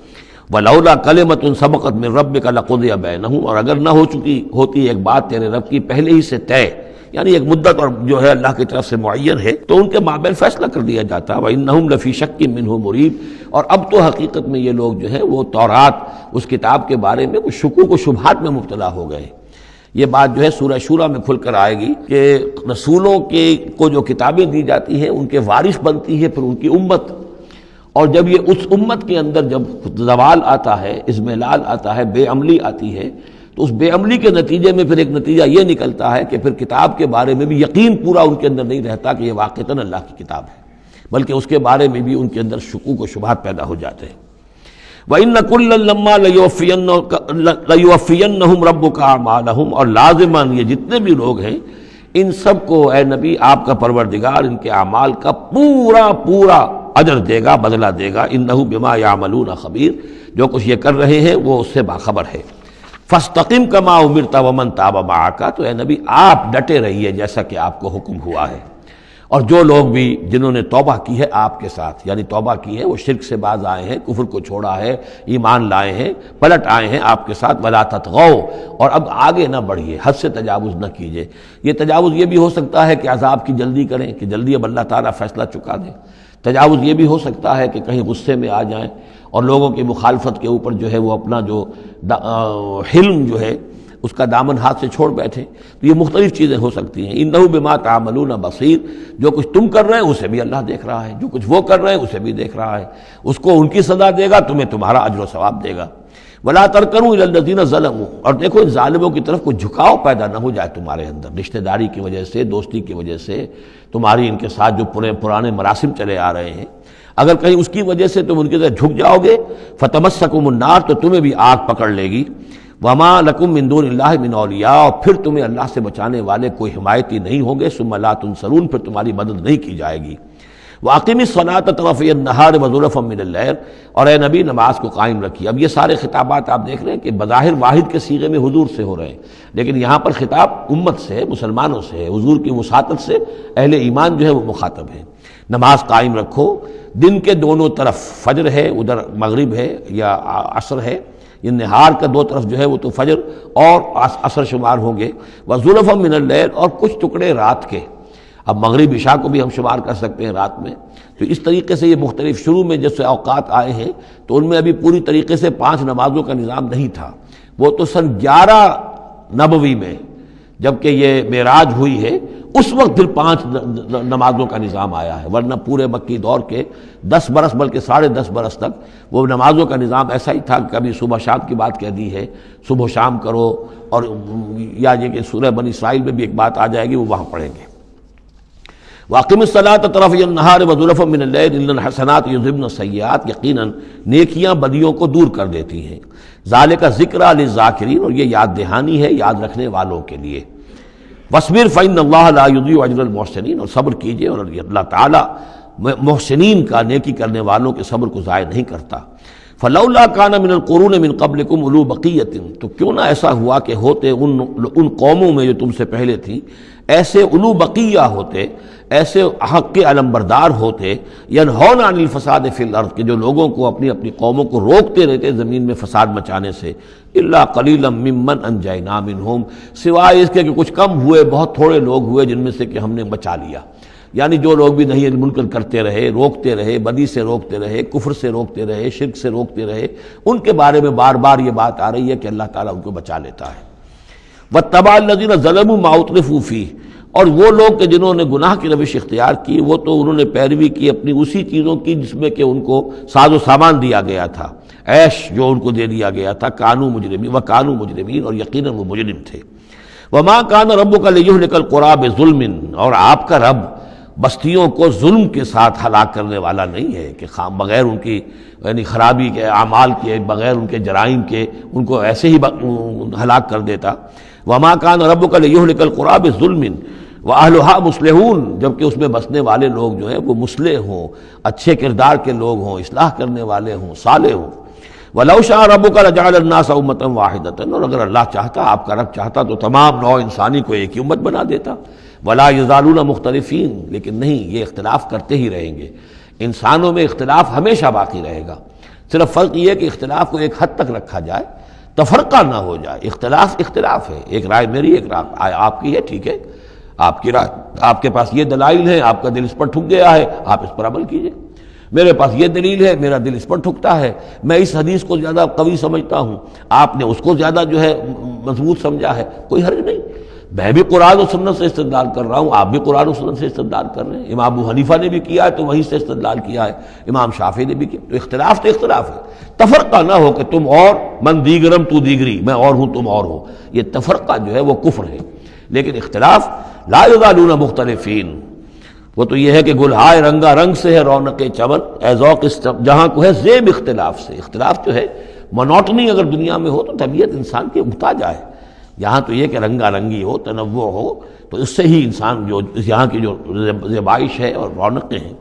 ولولا کلمۃ سبقت من ربک لقضی بینہم، اور اگر نہ ہو چکی ہوتی ایک بات تیرے رب کی پہلے ہی سے طے، یعنی ایک مدت اور جو ہے اللہ کی طرف سے معین ہے، تو ان کے مابین فیصلہ کر دیا جاتا۔ وَإِنَّهُمْ لَفِي شَكٍّ مِّنْهُ مُرِيبٍ، اور اب تو حقیقت میں یہ لوگ جو ہیں وہ تورات اس کتاب کے بارے میں کچھ شکوک و شبہات میں مبتلا ہو گئے۔ یہ بات جو ہے سورہ شورى میں کھل کر آئے گی کہ رسولوں کے کو جو کتابیں دی جاتی ہیں ان کے وارث بنتی ہے پھر ان کی امت، اور جب یہ اس امت کے اندر جب زوال آتا ہے، اضمحلال آتا ہے، بے عملی آتی ہے، تو اس بے عملی کے نتیجے میں پھر ایک نتیجہ یہ نکلتا ہے کہ پھر کتاب کے بارے میں بھی یقین پورا ان کے اندر نہیں رہتا کہ یہ واقعتاً اللہ کی کتاب ہے، بلکہ اس کے بارے میں بھی ان کے اندر شکوک و شبہات پیدا ہو جاتے ہیں۔ وَإِنَّ كُلًّا لَمَّا لَيُوَفِّيَنَّهُمْ رَبُّكَ أَعْمَالَهُمْ، اور لازماً یہ جتنے بھی لوگ ہیں ان سب کو اے نبی آپ کا پروردگار ان کے اعمال کا پورا پورا اجر دے گا، بدلہ دے گا۔ إِنَّهُ بِمَا يَعْمَلُونَ خَبِيرٌ، جو کچھ یہ کر رہے ہیں وہ اس سے باخبر ہے۔ فَاسْتَقِمْ كَمَا أُمِرْتَ وَمَنْ تَابَ مَعَكَ، تو اے نبی آپ ڈٹے رہیے جیسا کہ آپ کو حکم ہوا ہے، اور جو لوگ بھی جنہوں نے توبہ کی ہے آپ کے ساتھ، یعنی توبہ کی ہے، وہ شرک سے باز آئے ہیں، کفر کو چھوڑا ہے، ایمان لائے ہیں، پلٹ آئے ہیں آپ کے ساتھ، وَلَا تَطْغَوْا، اور اب آگے نہ بڑھیے، حد سے تجاوز نہ کیجیے۔ یہ تجاوز یہ بھی ہو سکتا ہے کہ عذاب کی جلدی کریں کہ جلدی اب اللہ تعالیٰ فیصلہ چکا دیں، تجاوز یہ بھی ہو سکتا ہے کہ کہیں غصے میں آ جائیں اور لوگوں کی مخالفت کے اوپر جو ہے وہ اپنا جو حلم جو ہے اس کا دامن ہاتھ سے چھوڑ بیٹھے، تو یہ مختلف چیزیں ہو سکتی ہیں۔ اِنَّهُ بِمَا تَعْمَلُونَ بَصِيرٌ، جو کچھ تم کر رہے ہیں اسے بھی اللہ دیکھ رہا ہے، جو کچھ وہ کر رہے ہیں اسے بھی دیکھ رہا ہے، اس کو ان کی سزا دے گا، تمہیں تمہارا اجر و ثواب دے گا۔ وَلَا تَرْكَنُوا إِلَى الَّذِينَ ظَلَمُوا، اور دیکھو ان ظالموں کی طرف کوئی جھکاؤ پیدا نہ ہو جائے تمہارے اندر، رشتہ داری کی وجہ سے، دوستی کی وجہ سے، تمہاری ان کے ساتھ جو پرانے مراسم چلے آ رہے ہیں، اگر کہیں اس کی وجہ سے تم ان کے ساتھ جھک جاؤ گے، فَتَمَسَّكُمُ النَّارُ، تو تمہیں بھی آگ پکڑ لے گی، وَمَا لَكُم مِّن دُونِ اللَّهِ مِنْ أَوْلِيَاءَ، اور پھر تمہیں اللہ سے بچانے والے کوئی حمایتی نہیں ہوں گے، ثُمَّ لَا تُنصَرُونَ، پھر تمہاری مدد نہیں کی جائے گی۔ وَأَقِمِ الصَّلَاةَ طَرَفَيَ النَّهَارِ وَزُلَفًا مِّنَ اللَّيْلِ، اور اے نبی نماز کو قائم رکھیے۔ اب یہ سارے خطابات آپ دیکھ رہے ہیں کہ بظاہر واحد کے صیغے میں حضور سے ہو رہے ہیں، لیکن یہاں پر خطاب امت سے ہے، مسلمانوں سے ہے، حضور کی وساطت سے اہل ایمان جو ہے وہ مخاطب ہے۔ نماز قائم رکھو دن کے دونوں طرف، فجر ہے ادھر مغرب ہے یا عصر ہے، یہ نہار کا دو طرف جو ہے وہ تو فجر اور عصر شمار ہوں گے، وَزُلَفًا مِّنَ اللَّيْلِ، اور کچھ ٹکڑے رات کے، اب مغرب عشاء کو بھی ہم شمار کر سکتے ہیں رات میں، تو اس طریقے سے یہ مختلف شروع میں جیسے اوقات آئے ہیں تو ان میں ابھی پوری طریقے سے 5 نمازوں کا نظام نہیں تھا، وہ تو سن 11 نبوی میں جب کہ یہ معراج ہوئی ہے اس وقت پھر 5 نمازوں کا نظام آیا ہے، ورنہ پورے مکی دور کے 10 برس بلکہ 10.5 برس تک وہ نمازوں کا نظام ایسا ہی تھا کہ کبھی صبح شام کی بات کہہ دی ہے، صبح شام کرو، اور یا یہ کہ سورہ بنی اسرائیل میں بھی ایک بات آ جائے گی وہ وہاں پڑھیں گے۔ وَأَقِمِ الصَّلَاةَ طَرَفَيَ النَّهَارِ وَزُلَفًا مِّنَ اللَّيْلِ إِنَّ الْحَسَنَاتِ يُذْهِبْنَ السَّيِّئَاتِ، یقیناً نیکیاں بدیوں کو دور کر دیتی ہیں، ذَلِكَ ذِكْرَىٰ لِلذَّاكِرِينَ، اور یہ یاد دہانی ہے یاد رکھنے والوں کے لیے۔ وَاصْبِرْ فَإِنَّ اللَّهَ لَا يُضِيعُ أَجْرَ الْمُحْسِنِينَ، اور صبر کیجئے، اور اللہ تعالیٰ محسنین کا، نیکی کرنے والوں کے صبر کو ضائع نہیں کرتا۔ فَلَوْلَا كَانَ مِنَ الْقُرُونِ مِنْ قَبْلِكُمْ أُولُو بَقِيَّةٍ، تو کیوں نہ ایسا ہوا کہ ہوتے ان قوموں میں جو تم سے پہلے تھی ایسے اولو بقیہ ہوتے، ایسے حق کے علمبردار ہوتے، ینہون عن الفساد فی الارض، کہ جو لوگوں کو اپنی اپنی قوموں کو روکتے رہتے زمین میں فساد مچانے سے، الا قلیلا ممن انجینا منہم، سوائے اس کے کہ کچھ کم ہوئے، بہت تھوڑے لوگ ہوئے جن میں سے کہ ہم نے بچا لیا، یعنی جو لوگ بھی نہیں منکر کرتے رہے، روکتے رہے، بدی سے روکتے رہے، کفر سے روکتے رہے، شرک سے روکتے رہے، ان کے بارے میں بار بار یہ بات آ رہی ہے کہ اللہ تعالیٰ ان کو بچا لیتا ہے۔ وَاتَّبَعَ الَّذِينَ ظَلَمُوا مَا أُتْرِفُوا فِيهِ، اور وہ لوگ کہ جنہوں نے گناہ کی روش اختیار کی، وہ تو انہوں نے پیروی کی اپنی اسی چیزوں کی جس میں کہ ان کو ساز و سامان دیا گیا تھا، عیش جو ان کو دے دیا گیا تھا، کانوا مجرمین وکانوا مجرمین، اور یقیناً وہ مجرم تھے۔ وما کان ربک لیہلک القری بظلم، اور آپ کا رب بستیوں کو ظلم کے ساتھ ہلاک کرنے والا نہیں ہے کہ بغیر ان کی یعنی خرابی کے اعمال کے، بغیر ان کے جرائم کے ان کو ایسے ہی ہلاک کر دیتا۔ وما کان ربک لیہلک القری بظلم وَأَهْلُهَا مُصْلِحُونَ، جبکہ اس میں بسنے والے لوگ جو ہیں وہ مصلح ہوں، اچھے کردار کے لوگ ہوں، اصلاح کرنے والے ہوں، صالح ہوں۔ وَلَوْ شَاءَ رَبُّكَ لَجَعَلَ النَّاسَ أُمَّةً وَاحِدَةً، اور اگر اللہ چاہتا، آپ کا رب چاہتا تو تمام نوع انسانی کو ایک ہی امت بنا دیتا۔ وَلَا يَزَالُونَ مُخْتَلِفِينَ، لیکن نہیں، یہ اختلاف کرتے ہی رہیں گے، انسانوں میں اختلاف ہمیشہ باقی رہے گا۔ صرف فرق یہ ہے کہ اختلاف کو ایک حد تک رکھا جائے، تفرقہ نہ ہو جائے۔ اختلاف اختلاف ہے، ایک رائے میری، ایک رائے آپ کی ہے، ٹھیک ہے، آپ کی رائے، آپ کے پاس یہ دلائل ہیں، آپ کا دل اس پر ٹھک گیا ہے، آپ اس پر عمل کیجئے۔ میرے پاس یہ دلیل ہے، میرا دل اس پر ٹھکتا ہے، میں اس حدیث کو زیادہ قوی سمجھتا ہوں، آپ نے اس کو زیادہ جو ہے مضبوط سمجھا ہے، کوئی حرج نہیں۔ میں بھی قرآن و سنت سے استدلال کر رہا ہوں، آپ بھی قرآن و سنت سے استدلال کر رہے ہیں۔ امام ابو حنیفہ نے بھی کیا ہے تو وہیں سے استدلال کیا ہے، امام شافعی نے بھی کیا، تو اختلاف ہے۔ تفرقہ نہ ہو کہ تم اور من دیگرم تو دیگری، میں اور ہوں تم اور ہو، یہ تفرقہ جو ہے وہ کفر ہے۔ لیکن اختلاف لا یزالون مختلفین، وہ تو یہ ہے کہ گلہائے رنگا رنگ سے ہے رونق چمن، اے ذوق جہاں کو ہے زیب اختلاف سے۔ اختلاف جو ہے مونوٹنی اگر دنیا میں ہو تو طبیعت انسان کے محتاج ہے، یہاں تو یہ کہ رنگا رنگی ہو، تنوع ہو، تو اس سے ہی انسان جو یہاں کی جو زیبائش ہے اور رونقیں ہیں۔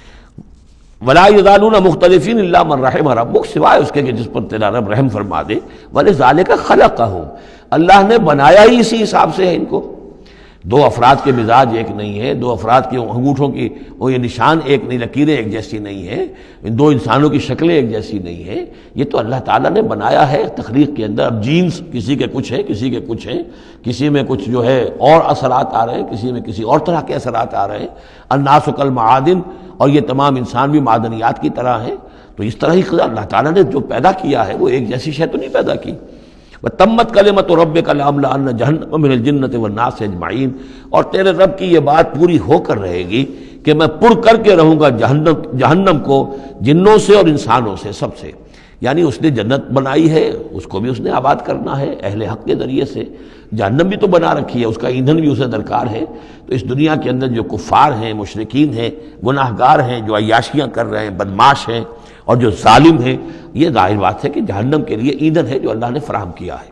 ولا یزالون مختلفین الا من رحم ربک، سوائے اس کے کہ جس پر تیرا رب رحم فرما دے۔ ولذالک خلقہم، اللہ نے بنایا ہی اسی حساب سے ہے ان کو۔ دو افراد کے مزاج ایک نہیں ہے، دو افراد کے انگوٹھوں کی وہ یہ نشان ایک نہیں، لکیریں ایک جیسی نہیں ہیں، دو انسانوں کی شکلیں ایک جیسی نہیں ہیں، یہ تو اللہ تعالیٰ نے بنایا ہے تخلیق کے اندر۔ اب جینز کسی کے کچھ ہیں، کسی کے کچھ ہیں، کسی میں کچھ جو ہے اور اثرات آ رہے ہیں، کسی میں کسی اور طرح کے اثرات آ رہے ہیں۔ الناس کالمعادن، اور یہ تمام انسان بھی معدنیات کی طرح ہیں، تو اس طرح ہی اللہ تعالیٰ نے جو پیدا کیا ہے وہ ایک جیسی شے تو نہیں پیدا کی۔ وَتَمَّتْ كَلِمَةُ رَبِّكَ لَأَمْلَأَنَّ جَهَنَّمَ مِنَ الْجِنَّةِ وَالنَّاسِ أَجْمَعِينَ، اور تیرے رب کی یہ بات پوری ہو کر رہے گی کہ میں پر کر کے رہوں گا جہنم کو جنوں سے اور انسانوں سے، سب سے۔ یعنی اس نے جنت بنائی ہے، اس کو بھی اس نے آباد کرنا ہے اہل حق کے ذریعے سے، جہنم بھی تو بنا رکھی ہے، اس کا ایندھن بھی اسے درکار ہے۔ تو اس دنیا کے اندر جو کفار ہیں، مشرکین ہیں، گناہگار ہیں، جو عیاشیاں کر رہے ہیں، بدماش ہیں اور جو ظالم ہیں، یہ ظاہر بات ہے کہ جہنم کے لیے ایندھن ہے جو اللہ نے فراہم کیا ہے۔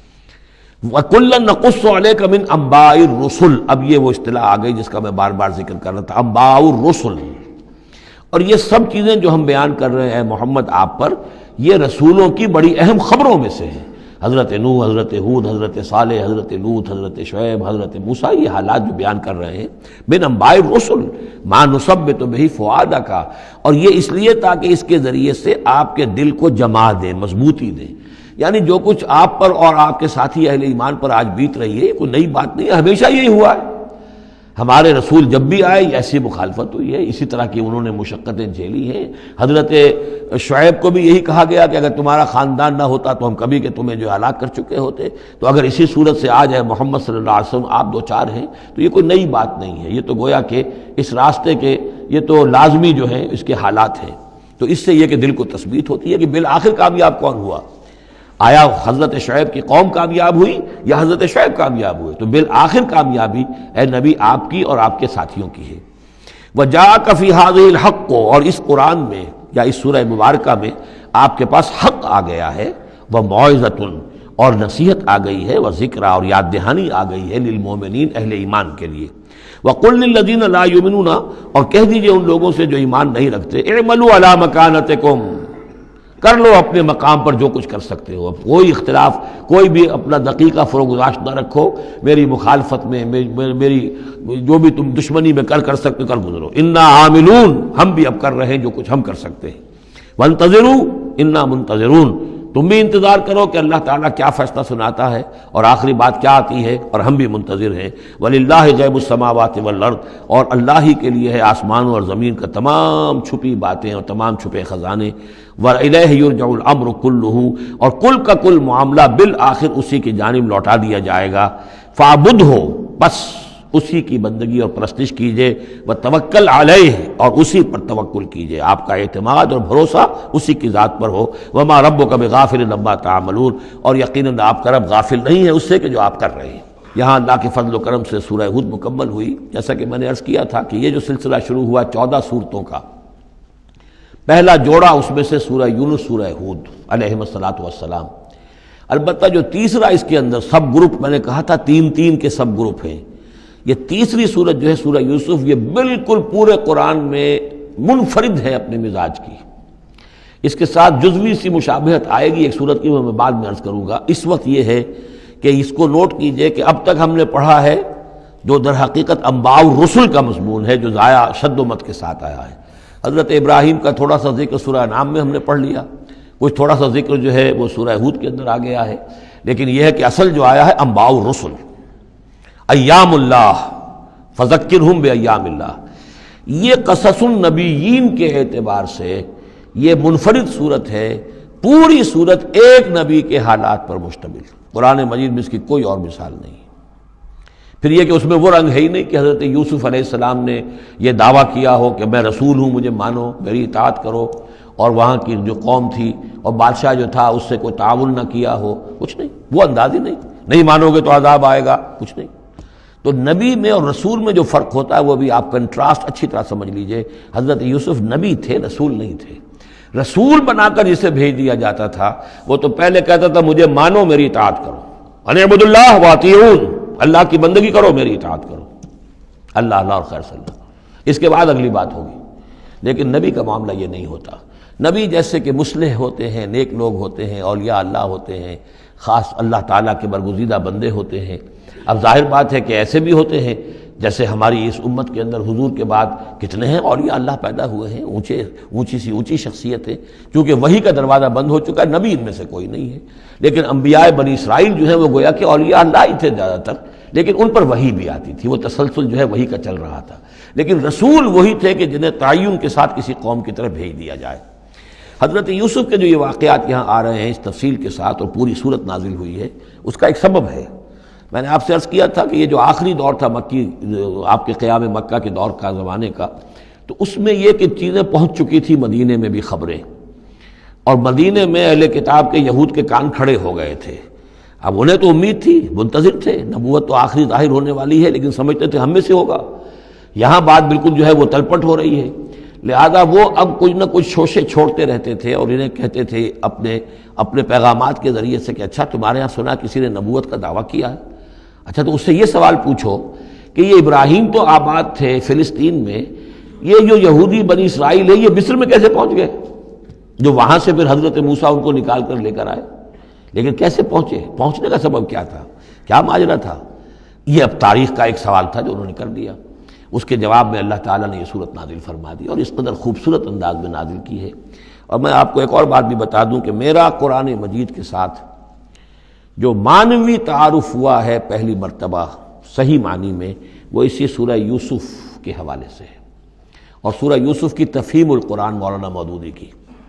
وَكُلًّا نَقُصُّ عَلَيْكَ مِنْ أَنْبَاءِ الرُّسُلِ، اب یہ وہ اصطلاح آ گئی جس کا میں بار بار ذکر کر رہا تھا، انباء الرسل۔ اور یہ سب چیزیں جو ہم بیان کر رہے ہیں محمد آپ پر، یہ رسولوں کی بڑی اہم خبروں میں سے ہیں۔ حضرت نوح، حضرت ہود، حضرت صالح، حضرت لوط، حضرت شعیب، حضرت موسیٰ، یہ حالات جو بیان کر رہے ہیں، من انباء الرسل ما نثبت بہ فؤادک، اور یہ اس لیے تاکہ اس کے ذریعے سے آپ کے دل کو جما دیں، مضبوطی دیں۔ یعنی جو کچھ آپ پر اور آپ کے ساتھی اہل ایمان پر آج بیت رہی ہے، یہ کوئی نئی بات نہیں ہے، ہمیشہ یہی ہوا ہے۔ ہمارے رسول جب بھی آئے ایسی مخالفت ہوئی ہے، اسی طرح کی انہوں نے مشقتیں جھیلی ہیں۔ حضرت شعیب کو بھی یہی کہا گیا کہ اگر تمہارا خاندان نہ ہوتا تو ہم کبھی کہ تمہیں جو ہلاک کر چکے ہوتے، تو اگر اسی صورت سے آ جائے محمد صلی اللہ علیہ وسلم آپ دو چار ہیں تو یہ کوئی نئی بات نہیں ہے، یہ تو گویا کہ اس راستے کے یہ تو لازمی جو ہیں اس کے حالات ہیں۔ تو اس سے یہ کہ دل کو تثبیت ہوتی ہے کہ بالآخر کامیاب کون ہوا، آیا حضرت شعیب کی قوم کامیاب ہوئی یا حضرت شعیب کامیاب ہوئے؟ تو بالآخر کامیابی اے نبی آپ کی اور آپ کے ساتھیوں کی ہے۔ وَجَاءَكَ فِي هَذِهِ الْحَقُّ، اور اس قرآن میں یا اس سورہ مبارکہ میں آپ کے پاس حق آ گیا ہے، وَمَوْعِظَةٌ، اور نصیحت آ گئی ہے، وَذِكْرَى، اور یاد دہانی آ گئی ہے، لِلْمُؤْمِنِينَ، اہل ایمان کے لیے۔ وَقُلْ لِلَّذِينَ لَا يُؤْمِنُونَ، اور کہہ دیجئے ان لوگوں سے جو ایمان نہیں رکھتے، اعملوا علی مکانتکم، کر لو اپنے مقام پر جو کچھ کر سکتے ہو۔ اب کوئی اختلاف، کوئی بھی اپنا دقیقہ فروگزاشت نہ رکھو، میری مخالفت میں، میری جو بھی تم دشمنی میں کر سکتے کر گزرو۔ انا عاملون، ہم بھی اب کر رہے ہیں جو کچھ ہم کر سکتے ہیں۔ وانتظروا انا منتظرون، تم بھی انتظار کرو کہ اللہ تعالیٰ کیا فیصلہ سناتا ہے اور آخری بات کیا آتی ہے، اور ہم بھی منتظر ہیں۔ وَلِلَّهِ غیب السماوات والارض، اور اللہ ہی کے لیے ہے آسمانوں اور زمین کا تمام چھپی باتیں اور تمام چھپے خزانے۔ وَإِلَيْهِ يُرْجَعُ الْأَمْرُ كُلُّهُ، اور کل کا کل معاملہ بالآخر اسی کی جانب لوٹا دیا جائے گا۔ فَاعْبُدْهُ، بس اسی کی بندگی اور پرستش کیجئے، وَتَوَكَّلْ عَلَيْهِ، اور اسی پر توکل کیجئے، آپ کا اعتماد اور بھروسہ اسی کی ذات پر ہو۔ وَمَا رَبُّكَ بِغَافِلٍ عَمَّا تَعْمَلُونَ، اور یقیناً آپ کا رب غافل نہیں ہے اس سے کہ جو آپ کر رہے ہیں۔ یہاں اللہ کے فضل و کرم سے سورہ ہود مکمل ہوئی۔ جیسا کہ میں نے عرض کیا تھا کہ یہ جو سلسلہ شروع ہوا 14 صورتوں کا، پہلا جوڑا اس میں سے سورہ یونس، سورہ ہود علیہم الصلاۃ والسلام۔ البتہ جو تیسرا اس کے اندر سب گروپ، میں نے کہا تھا تین کے سب گروپ ہیں، یہ تیسری سورت جو ہے سورہ یوسف، یہ بالکل پورے قرآن میں منفرد ہے اپنے مزاج کی۔ اس کے ساتھ جزوی سی مشابہت آئے گی ایک سورت کی، میں بعد میں عرض کروں گا۔ اس وقت یہ ہے کہ اس کو نوٹ کیجئے کہ اب تک ہم نے پڑھا ہے جو در حقیقت انباء الرسل کا مضمون ہے، جو ضائع شد و مت کے ساتھ آیا ہے۔ حضرت ابراہیم کا تھوڑا سا ذکر سورہ انعام میں ہم نے پڑھ لیا، کچھ تھوڑا سا ذکر جو ہے وہ سورہ ہود کے اندر آ گیا ہے، لیکن یہ ہے کہ اصل جو آیا ہے انباء الرسل، ایام اللہ فذکرہم بایام اللہ، یہ قصص النبیین کے اعتبار سے یہ منفرد صورت ہے، پوری صورت ایک نبی کے حالات پر مشتمل، قرآن مجید میں اس کی کوئی اور مثال نہیں۔ پھر یہ کہ اس میں وہ رنگ ہے ہی نہیں کہ حضرت یوسف علیہ السلام نے یہ دعویٰ کیا ہو کہ میں رسول ہوں، مجھے مانو، میری اطاعت کرو، اور وہاں کی جو قوم تھی اور بادشاہ جو تھا اس سے کوئی تعاون نہ کیا ہو، کچھ نہیں، وہ انداز ہی نہیں مانو گے تو عذاب آئے گا، کچھ نہیں۔ تو نبی میں اور رسول میں جو فرق ہوتا ہے وہ بھی آپ کنٹراسٹ اچھی طرح سمجھ لیجئے۔ حضرت یوسف نبی تھے، رسول نہیں تھے۔ رسول بنا کر جسے بھیج دیا جاتا تھا وہ تو پہلے کہتا تھا مجھے مانو، میری اطاعت کرو، ان اعبدوا اللہ واطیعون، اللہ کی بندگی کرو، میری اطاعت کرو، اللہ اللہ اور خیر صلی اللہ، اس کے بعد اگلی بات ہوگی۔ لیکن نبی کا معاملہ یہ نہیں ہوتا۔ نبی جیسے کہ مصلح ہوتے ہیں، نیک لوگ ہوتے ہیں، اولیاء اللہ ہوتے ہیں، خاص اللہ تعالیٰ کے برگزیدہ بندے ہوتے ہیں۔ اب ظاہر بات ہے کہ ایسے بھی ہوتے ہیں جیسے ہماری اس امت کے اندر حضور کے بعد کتنے ہیں اولیاء اللہ پیدا ہوئے ہیں، اونچی شخصیتیں، کیونکہ وحی کا دروازہ بند ہو چکا ہے، نبی ان میں سے کوئی نہیں ہے۔ لیکن انبیاء بنی اسرائیل جو ہیں وہ گویا کہ اولیاء اللہ ہی تھے زیادہ تر، لیکن ان پر وحی بھی آتی تھی، وہ تسلسل جو ہے وحی کا چل رہا تھا۔ لیکن رسول وہی تھے کہ جنہیں تعین کے ساتھ کسی قوم کی طرف بھیج دیا جائے۔ حضرت یوسف کے جو یہ واقعات یہاں آ رہے ہیں اس تفصیل کے ساتھ اور پوری صورت نازل ہوئی ہے، اس کا ایک سبب ہے۔ میں نے آپ سے عرض کیا تھا کہ یہ جو آخری دور تھا مکی، آپ کے قیام مکہ کے دور کا، زمانے کا، تو اس میں یہ کہ چیزیں پہنچ چکی تھی مدینے میں بھی خبریں، اور مدینے میں اہل کتاب کے یہود کے کان کھڑے ہو گئے تھے۔ اب انہیں تو امید تھی، منتظر تھے، نبوت تو آخری ظاہر ہونے والی ہے، لیکن سمجھتے تھے ہم میں سے ہوگا۔ یہاں بات بالکل جو ہے وہ تلپٹ ہو رہی ہے، لہذا وہ اب کچھ نہ کچھ شوشے چھوڑتے رہتے تھے اور انہیں کہتے تھے اپنے پیغامات کے ذریعے سے کہ اچھا تمہارے ہاں سنا کسی نے نبوت کا دعویٰ کیا ہے، اچھا تو اس سے یہ سوال پوچھو کہ یہ ابراہیم تو آباد تھے فلسطین میں، یہ جو یہودی بنی اسرائیل ہے یہ مصر میں کیسے پہنچ گئے، جو وہاں سے پھر حضرت موسیٰ ان کو نکال کر لے کر آئے، لیکن کیسے پہنچے، پہنچنے کا سبب کیا تھا، کیا ماجرا تھا؟ یہ اب تاریخ کا ایک سوال تھا جو انہوں نے کر دیا۔ اس کے جواب میں اللہ تعالیٰ نے یہ صورت نازل فرما دی اور اس قدر خوبصورت انداز میں نازل کی ہے۔ اور میں آپ کو ایک اور بات بھی بتا دوں کہ میرا قرآن مجید کے ساتھ جو معنوی تعارف ہوا ہے پہلی مرتبہ صحیح معنی میں، وہ اسی سورہ یوسف کے حوالے سے ہے، اور سورہ یوسف کی تفہیم القرآن مولانا مودودی کی۔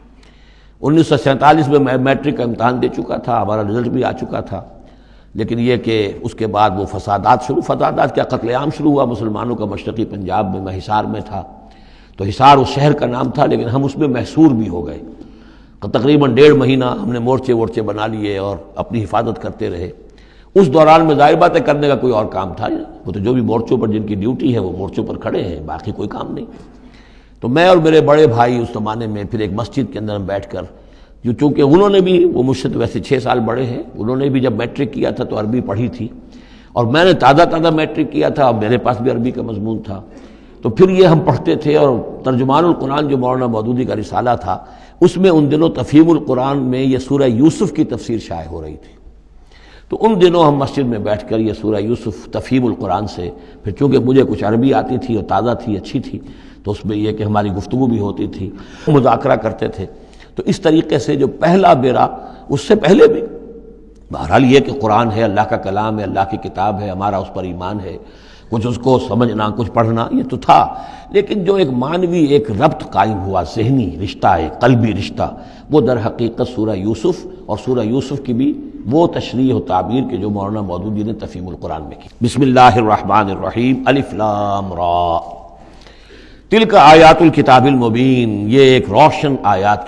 1947 میں میں میٹرک کا امتحان دے چکا تھا، ہمارا رزلٹ بھی آ چکا تھا، لیکن یہ کہ اس کے بعد وہ فسادات کیا قتل عام شروع ہوا مسلمانوں کا مشرقی پنجاب میں۔ میں حصار میں تھا، تو حصار اس شہر کا نام تھا، لیکن ہم اس میں محصور بھی ہو گئے۔ تقریباً 1.5 مہینہ ہم نے مورچے بنا لیے اور اپنی حفاظت کرتے رہے۔ اس دوران میں ظاہر بات ہے کرنے کا کوئی اور کام تھا، وہ تو جو بھی مورچوں پر جن کی ڈیوٹی ہے وہ مورچوں پر کھڑے ہیں، باقی کوئی کام نہیں۔ تو میں اور میرے بڑے بھائی اس زمانے میں پھر ایک مسجد کے اندر بیٹھ کر، جو چونکہ انہوں نے بھی، وہ مجھ سے تو ویسے 6 سال بڑے ہیں، انہوں نے بھی جب میٹرک کیا تھا تو عربی پڑھی تھی، اور میں نے تازہ میٹرک کیا تھا اور میرے پاس بھی عربی کا مضمون تھا، تو پھر یہ ہم پڑھتے تھے۔ اور ترجمان القرآن جو مولانا مودودی کا رسالہ تھا، اس میں ان دنوں تفہیم القرآن میں یہ سورہ یوسف کی تفسیر شائع ہو رہی تھی، تو ان دنوں ہم مسجد میں بیٹھ کر یہ سورہ یوسف تفہیم القرآن سے، پھر چونکہ مجھے کچھ عربی آتی تھی اور تازہ تھی، اچھی تھی، تو اس میں یہ کہ ہماری گفتگو بھی ہوتی تھی، مذاکرہ کرتے تھے۔ تو اس طریقے سے جو پہلا بیرا، اس سے پہلے بھی بہرحال یہ کہ قرآن ہے، اللہ کا کلام ہے، اللہ کی کتاب ہے، ہمارا اس پر ایمان ہے، کچھ اس کو سمجھنا، کچھ پڑھنا، یہ تو تھا، لیکن جو ایک معنوی ایک ربط قائم ہوا، ذہنی رشتہ ہے، قلبی رشتہ، وہ در حقیقت سورہ یوسف اور سورہ یوسف کی بھی وہ تشریح و تعبیر کے جو مولانا مودودی نے تفہیم القرآن میں کی۔ بسم اللہ الرحمن الرحیم، الف لام را، تلک آیات الکتاب المبین، یہ ایک روشن آیات کی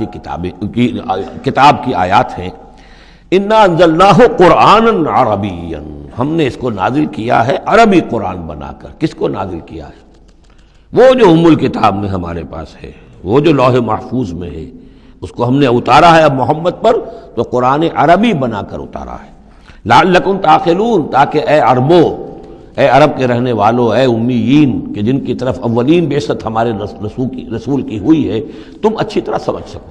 کتاب کی آیات ہیں۔ انا انزلناہ قرآنا عربیا، ہم نے اس کو نازل کیا ہے عربی قرآن بنا کر۔ کس کو نازل کیا ہے؟ وہ جو ام الکتاب میں ہمارے پاس ہے، وہ جو لوح محفوظ میں ہے، اس کو ہم نے اتارا ہے اب محمد پر، تو قرآن عربی بنا کر اتارا ہے۔ لعلکم تعقلون، تاکہ اے عربو، اے عرب کے رہنے والوں، اے امیین کہ جن کی طرف اولین بعثت ہمارے رسول کی ہوئی ہے، تم اچھی طرح سمجھ سکو۔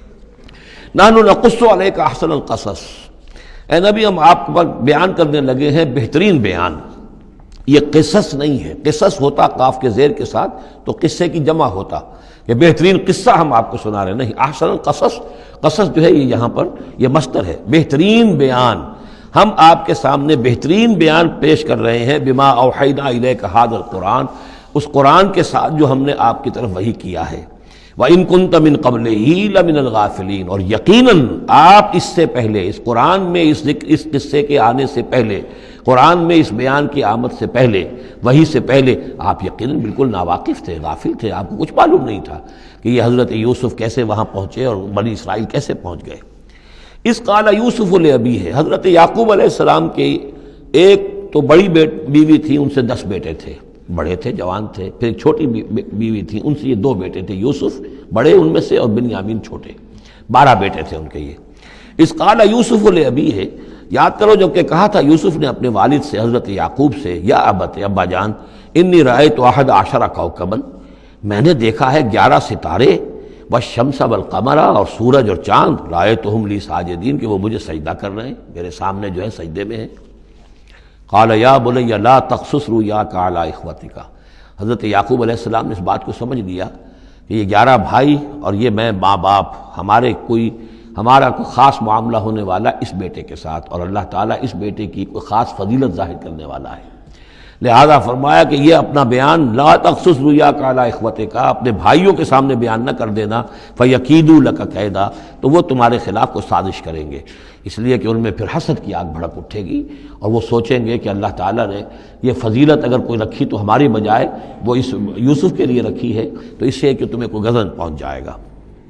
نحن نقص علیک احسن القصص، اے نبی ہم آپ پر بیان کرنے لگے ہیں بہترین بیان۔ یہ قصص نہیں ہے، قصص ہوتا قاف کے زیر کے ساتھ تو قصے کی جمع ہوتا، کہ بہترین قصہ ہم آپ کو سنا رہے ہیں، نہیں، احسن القصص، قصص جو ہے یہ یہاں پر یہ مصدر ہے، بہترین بیان، ہم آپ کے سامنے بہترین بیان پیش کر رہے ہیں، بما اوحینا الیک ھذا القرآن، اس قرآن کے ساتھ جو ہم نے آپ کی طرف وحی کیا ہے، وَإِن كُنتَ مِن قَبْلِهِ لَمِنَ الْغَافِلِينَ، اور یقیناً آپ اس سے پہلے، اس قرآن میں اس قصے کے آنے سے پہلے، قرآن میں اس بیان کی آمد سے پہلے، وحی سے پہلے آپ یقیناً بالکل ناواقف تھے، غافل تھے، آپ کو کچھ معلوم نہیں تھا کہ یہ حضرت یوسف کیسے وہاں پہنچے اور بنی اسرائیل کیسے پہنچ گئے۔ اس قال یوسف لأبیہ، حضرت یعقوب علیہ السلام کی ایک تو بڑی بیوی تھی، ان سے 10 بیٹے تھے، بڑے تھے، جوان تھے، پھر ایک چھوٹی بیوی تھی، ان سے یہ 2 بیٹے تھے، یوسف بڑے ان میں سے اور بنیامین چھوٹے، 12 بیٹے تھے ان کے یہ۔ اس قال یوسف لأبیہ، یاد کرو جب کہ کہا تھا یوسف نے اپنے والد سے، حضرت یعقوب سے، یا ابت، ابا جان، انی رأیت 11 کوكبا، میں نے دیکھا ہے 11 ستارے، والشمس والقمر، اور سورج اور چاند، رأیتہم لی ساجدین، کہ وہ مجھے سجدہ کر رہے ہیں، میرے سامنے جو ہے سجدے میں ہیں۔ قال یا بنی لا تقصص رؤیاک علی اخوتک، حضرت یعقوب علیہ السلام نے اس بات کو سمجھ لیا کہ یہ 11 بھائی اور یہ میں ماں باپ، ہمارا کوئی خاص معاملہ ہونے والا اس بیٹے کے ساتھ، اور اللہ تعالیٰ اس بیٹے کی کوئی خاص فضیلت ظاہر کرنے والا ہے، لہذا فرمایا کہ یہ اپنا بیان لا تقصص رؤیاک علی اخوتک، اپنے بھائیوں کے سامنے بیان نہ کر دینا، فیکیدوا لک کیدا، تو وہ تمہارے خلاف کو سازش کریں گے، اس لیے کہ ان میں پھر حسد کی آگ بھڑک اٹھے گی، اور وہ سوچیں گے کہ اللہ تعالیٰ نے یہ فضیلت اگر کوئی رکھی تو ہماری بجائے وہ اس یوسف کے لیے رکھی ہے، تو اس سے کہ تمہیں کوئی غضب پہنچ جائے گا۔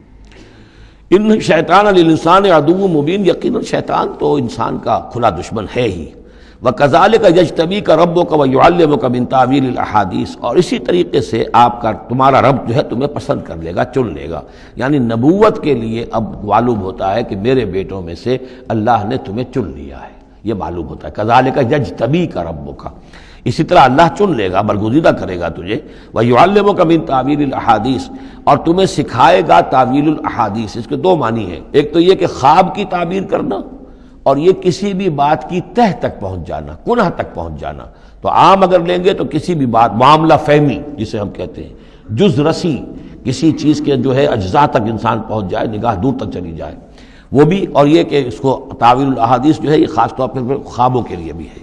ان شیطان للانسان عدو مبین، یقیناً شیطان تو انسان کا کھلا دشمن ہے ہی۔ وَكَذَلِكَ يَجْتَبِيكَ رَبُّكَ وَيُعَلِّمُكَ مِن تَأْوِيلِ الْأَحَادِيثِ، اور اسی طریقے سے تمہارا رب جو ہے تمہیں پسند کر لے گا، چن لے گا، یعنی نبوت کے لیے اب معلوم ہوتا ہے کہ میرے بیٹوں میں سے اللہ نے تمہیں چن لیا ہے، یہ معلوم ہوتا ہے۔ كَذَلِكَ يَجْتَبِيكَ رَبُّكَ، اسی طرح اللہ چن لے گا، برگزیدہ کرے گا تجھے، وَيُعَلِّمُكَ مِن تَأْوِيلِ الْأَحَادِيثِ، اور تمہیں سکھائے گا تعویل الاحادیث۔ اس کے 2 معنی ہیں، ایک تو یہ کہ خواب کی تعبیر کرنا، اور یہ کسی بھی بات کی تہ تک پہنچ جانا، کنہ تک پہنچ جانا۔ تو عام اگر لیں گے تو کسی بھی بات، معاملہ فہمی جسے ہم کہتے ہیں، جز رسی، کسی چیز کے جو ہے اجزاء تک انسان پہنچ جائے، نگاہ دور تک چلی جائے، وہ بھی، اور یہ کہ اس کو تعویل الاحادیث جو ہے یہ خاص طور پر خوابوں کے لیے بھی ہے۔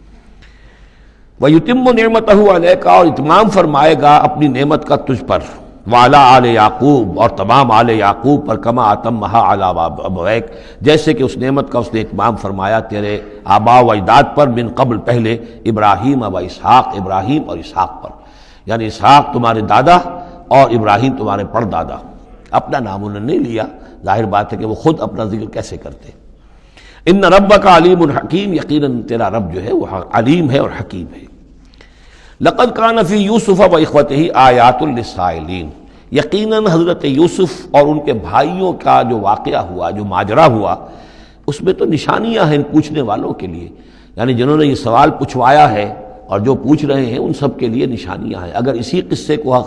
وَيُتِمُّ نِعْمَتَهُ عَلَيْكَ، اور اتمام فرمائے گا اپنی نعمت کا تجھ پر، وعلی آل یعقوب، اور تمام آل یعقوب پر، کما اتمھا علی ابویک، جیسے کہ اس نعمت کا اس نے اتمام فرمایا تیرے آباء و اجداد پر، من قبل پہلے، ابراہیم و اسحاق، ابراہیم اور اسحاق پر، یعنی اسحاق تمہارے دادا اور ابراہیم تمہارے پردادا۔ اپنا نام انہوں نے نہیں لیا، ظاہر بات ہے کہ وہ خود اپنا ذکر کیسے کرتے۔ ان ربک علیم حکیم، یقیناً تیرا رب جو ہے وہ علیم ہے اور حکیم ہے۔ لقد کان فی یوسف و اخوتہ آیات للسائلین، یقیناً حضرت یوسف اور ان کے بھائیوں کا جو واقعہ ہوا، جو ماجرا ہوا، اس میں تو نشانیاں ہیں ان پوچھنے والوں کے لیے، یعنی جنہوں نے یہ سوال پوچھوایا ہے اور جو پوچھ رہے ہیں ان سب کے لیے نشانیاں ہیں۔ اگر اسی قصے کو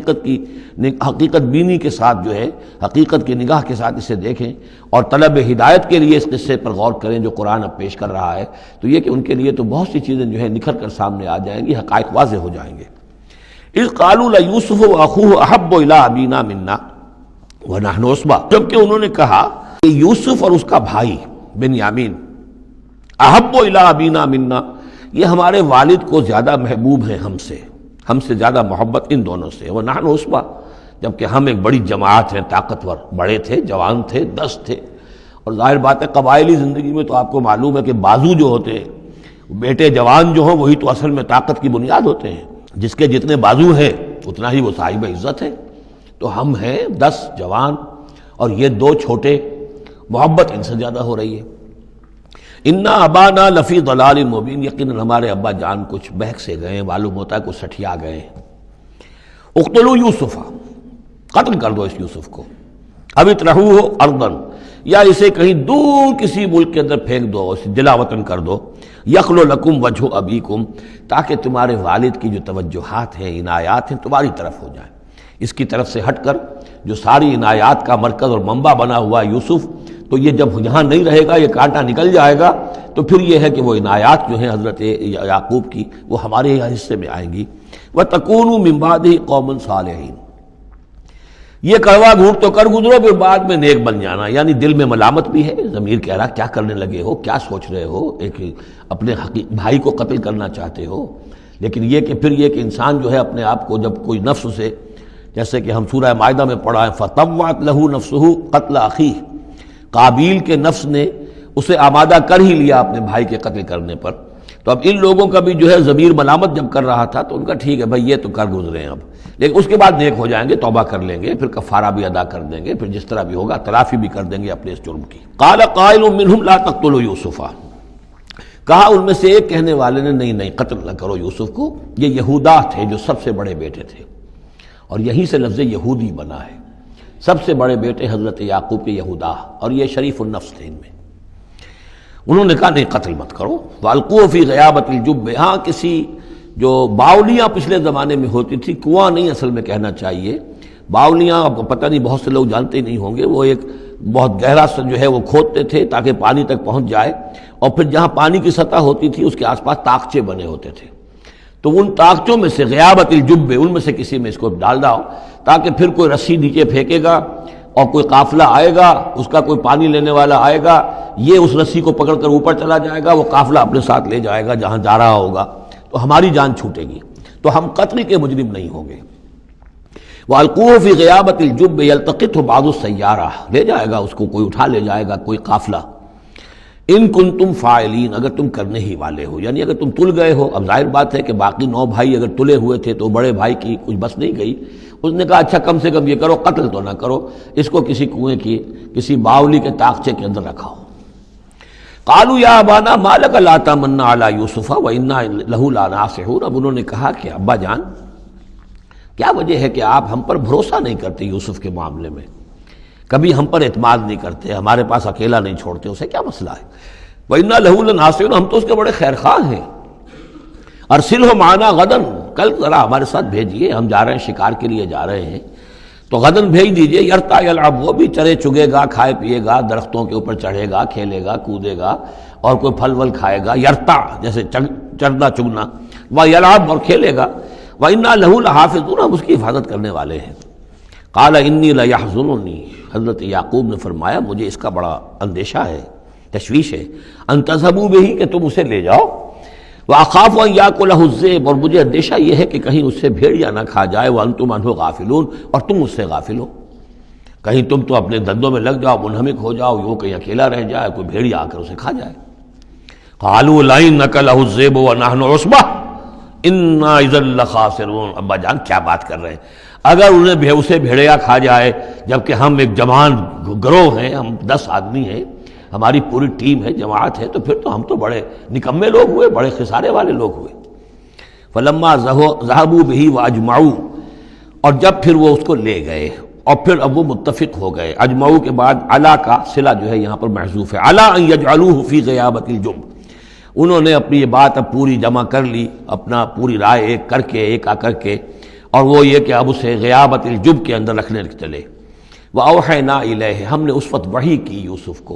حقیقت بینی کے ساتھ جو ہے، حقیقت کی نگاہ کے ساتھ اسے دیکھیں اور طلب ہدایت کے لیے اس قصے پر غور کریں جو قرآن اب پیش کر رہا ہے، تو یہ کہ ان کے لیے تو بہت سی چیزیں جو ہے نکھر کر سامنے آ جائیں گی، حقائق واضح ہو جائیں گے۔ اذ قالوا لیوسف واخوہ احب الی ابینا منا ونحن عصبہ، جبکہ انہوں نے کہا کہ یوسف اور اس کا بھائی بنیامین احب الی ابینا منا، یہ ہمارے والد کو زیادہ محبوب ہیں ہم سے زیادہ محبت ان دونوں سے، ونحن عصبہ، جبکہ ہم ایک بڑی جماعت ہیں، طاقتور، بڑے تھے، جوان تھے، 10 تھے، اور ظاہر بات ہے قبائلی زندگی میں تو آپ کو معلوم ہے کہ بازو جو ہوتے ہیں، بیٹے جوان جو ہوں وہی تو اصل میں طاقت کی بنیاد ہوتے ہیں، جس کے جتنے بازو ہیں اتنا ہی وہ صاحب عزت ہے۔ تو ہم ہیں 10 جوان اور یہ 2 چھوٹے، محبت ان سے زیادہ ہو رہی ہے۔ انا ابانا لفی ضلال مبین، یقیناً ہمارے ابا جان کچھ بہک سے گئے ہیں، معلوم ہوتا ہے کچھ سٹھیا گئے ہیں۔ اقتلوا یوسف، قتل کر دو اس یوسف کو، اب اطرحوہ ارضا، یا اسے کہیں دور کسی ملک کے اندر پھینک دو، اسے جلا وطن کر دو، یخلو لکم وجہ ابیکم، تاکہ تمہارے والد کی جو توجہات ہیں، عنایات ہیں، تمہاری طرف ہو جائیں۔ اس کی طرف سے ہٹ کر جو ساری عنایات کا مرکز اور منبع بنا ہوا یوسف، تو یہ جب یہاں نہیں رہے گا، یہ کانٹا نکل جائے گا، تو پھر یہ ہے کہ وہ عنایات جو ہیں حضرت یعقوب کی وہ ہمارے حصے میں آئیں گی۔ وَتَكُونُوا مِن بَعْدِهِ قَوْمًا صَالِحِينَ، یہ کڑوا گھونٹ تو کر گزرو پھر بعد میں نیک بن جانا، یعنی دل میں ملامت بھی ہے، ضمیر کہہ رہا کیا کرنے لگے ہو، کیا سوچ رہے ہو، ایک اپنے بھائی کو قتل کرنا چاہتے ہو۔ لیکن یہ کہ پھر یہ کہ انسان جو ہے اپنے آپ کو جب کوئی نفس سے، جیسے کہ ہم سورہ مائدہ میں پڑھا ہے فَطَوَّعَتْ لَهُ نَفْسُهُ قَتْلَ أَخِيهِ، قابیل کے نفس نے اسے آمادہ کر ہی لیا اپنے بھائی کے قتل کرنے پر۔ تو اب ان لوگوں کا بھی جو ہے ضمیر ملامت جب کر رہا تھا تو ان کا ٹھیک ہے بھائی یہ تو کر گزرے ہیں اب، لیکن اس کے بعد نیک ہو جائیں گے، توبہ کر لیں گے، پھر کفارہ بھی ادا کر دیں گے، پھر جس طرح بھی ہوگا تلافی بھی کر دیں گے اپنے اس جرم کی۔ قال قائل منهم لا تقتلوا یوسف، کہا ان میں سے ایک کہنے والے نے نہیں قتل نہ کرو یوسف کو، یہ یہودا تھے جو سب سے بڑے بیٹے تھے، اور یہیں سے لفظ یہودی بنا ہے، سب سے بڑے بیٹے حضرت یعقوب کے یہودا، اور یہ شریف النفس تھے ان میں۔ انہوں نے کہا نہیں قتل مت کرو، وَأَلْقُوهُ فِي غَيَابَةِ الْجُبِّ، ہاں کسی جو باولیاں پچھلے زمانے میں ہوتی تھی، کنواں نہیں اصل میں کہنا چاہیے، باولیاں آپ کو پتہ نہیں، بہت سے لوگ جانتے نہیں ہوں گے، وہ ایک بہت گہرا سا جو ہے وہ کھودتے تھے تاکہ پانی تک پہنچ جائے، اور پھر جہاں پانی کی سطح ہوتی تھی اس کے آس پاس طاقچے بنے ہوتے تھے، تو ان طاقچوں میں سے غیابت الجب، ان میں سے کسی میں اس کو ڈال داؤ تاکہ پھر کوئی رسی نیچے پھینکے گا اور کوئی قافلہ آئے گا، اس کا کوئی پانی لینے والا آئے گا، یہ اس رسی کو پکڑ کر اوپر چلا جائے گا، وہ قافلہ اپنے ساتھ لے جائے گا جہاں جا رہا ہوگا، تو ہماری جان چھوٹے گی، تو ہم قتل کے مجرم نہیں ہوں گے۔ وَأَلْقُوهُ فِي غِيَابَةِ الْجُبِّ يَلْتَقِطْهُ بَعْضُ السَّيَّارَةِ، لے جائے گا اس کو، کوئی اٹھا لے جائے گا، کوئی قافلہ۔ ان کنتم فاعلین، اگر تم کرنے ہی والے ہو، یعنی اگر تم تل گئے ہو، اب ظاہر بات ہے کہ باقی 9 بھائی اگر تلے ہوئے تھے تو بڑے بھائی کی کچھ بس نہیں گئی، اس نے کہا اچھا کم سے کم یہ کرو قتل تو نہ کرو، اس کو کسی کنویں کی کسی باولی کے طاقچے کے اندر رکھاؤ۔ قالوا یا ابانا ما لک لا تمنا علی یوسف وانا لہ لناصحون، اب انہوں نے کہا کہ ابا جان کیا وجہ ہے کہ آپ ہم پر بھروسہ نہیں کرتے یوسف کے معاملے میں، کبھی ہم پر اعتماد نہیں کرتے، ہمارے پاس اکیلا نہیں چھوڑتے، اسے کیا مسئلہ ہے؟ وَإِنَّا لَهُ لَنَاصِحُونَ، ہم تو اس کے بڑے خیرخواہ ہیں۔ أَرْسِلْهُ مَعَنَا غَدًا، کل ذرا ہمارے ساتھ بھیجیے، ہم جا رہے ہیں شکار کے لیے جا رہے ہیں، تو غدن بھیج دیجئے، یرتع یلعب، وہ بھی چرے چگے گا، کھائے پیے گا، درختوں کے اوپر چڑھے گا، کھیلے گا، کودے گا، اور کوئی پھل ول کھائے گا، یرتع جیسے چرنا چگنا، ویلعب اور کھیلے گا، وَإِنَّا لَهُ لَحَافِظُونَ، ہم اس کی حفاظت کرنے والے ہیں۔ قال انی لیحزننی، حضرت یعقوب نے فرمایا مجھے اس کا بڑا اندیشہ ہے، تشویش ہے، ان تذهبوا به، کہ تم اسے لے جاؤ، واخاف ان یاکلہ الذئب، اور مجھے اندیشہ یہ ہے کہ کہیں اس سے بھیڑیا نہ کھا جائے، وانتم عنہ غافلون، اور تم اس سے غافل ہو، کہیں تم تو اپنے دندوں میں لگ جاؤ، منہمک ہو جاؤ، وہ کہیں اکیلا رہ جائے، کوئی بھیڑیا آ کر اسے کھا جائے۔ قالوا لئن نکلہ الذئب ونحن عصبہ انا اذا لخاسرون، ابا جان کیا بات کر رہے ہیں، اگر انہیں اسے بھیڑیا کھا جائے جبکہ ہم ایک جوان گروہ ہیں، ہم 10 آدمی ہیں، ہماری پوری ٹیم ہے، جماعت ہے، تو پھر تو ہم تو بڑے نکمے لوگ ہوئے، بڑے خسارے والے لوگ ہوئے۔ فلما ذهبوا به واجمعوا، اور جب پھر وہ اس کو لے گئے اور پھر اب وہ متفق ہو گئے، اجمعوا کے بعد علا کا صلہ جو ہے یہاں پر محذوف ہے، علا ان یجعلوه فی غیابۃ الجب، انہوں نے اپنی یہ بات اب پوری جمع کر لی، اپنا پوری رائے ایک کر کے، ایک آ کر کے، اور وہ یہ کہ اب اسے غیابۃ الجب کے اندر رکھنے چلے۔ وَأَوْحَيْنَا إِلَيْهِ، ہم نے اس وقت وحی کی یوسف کو،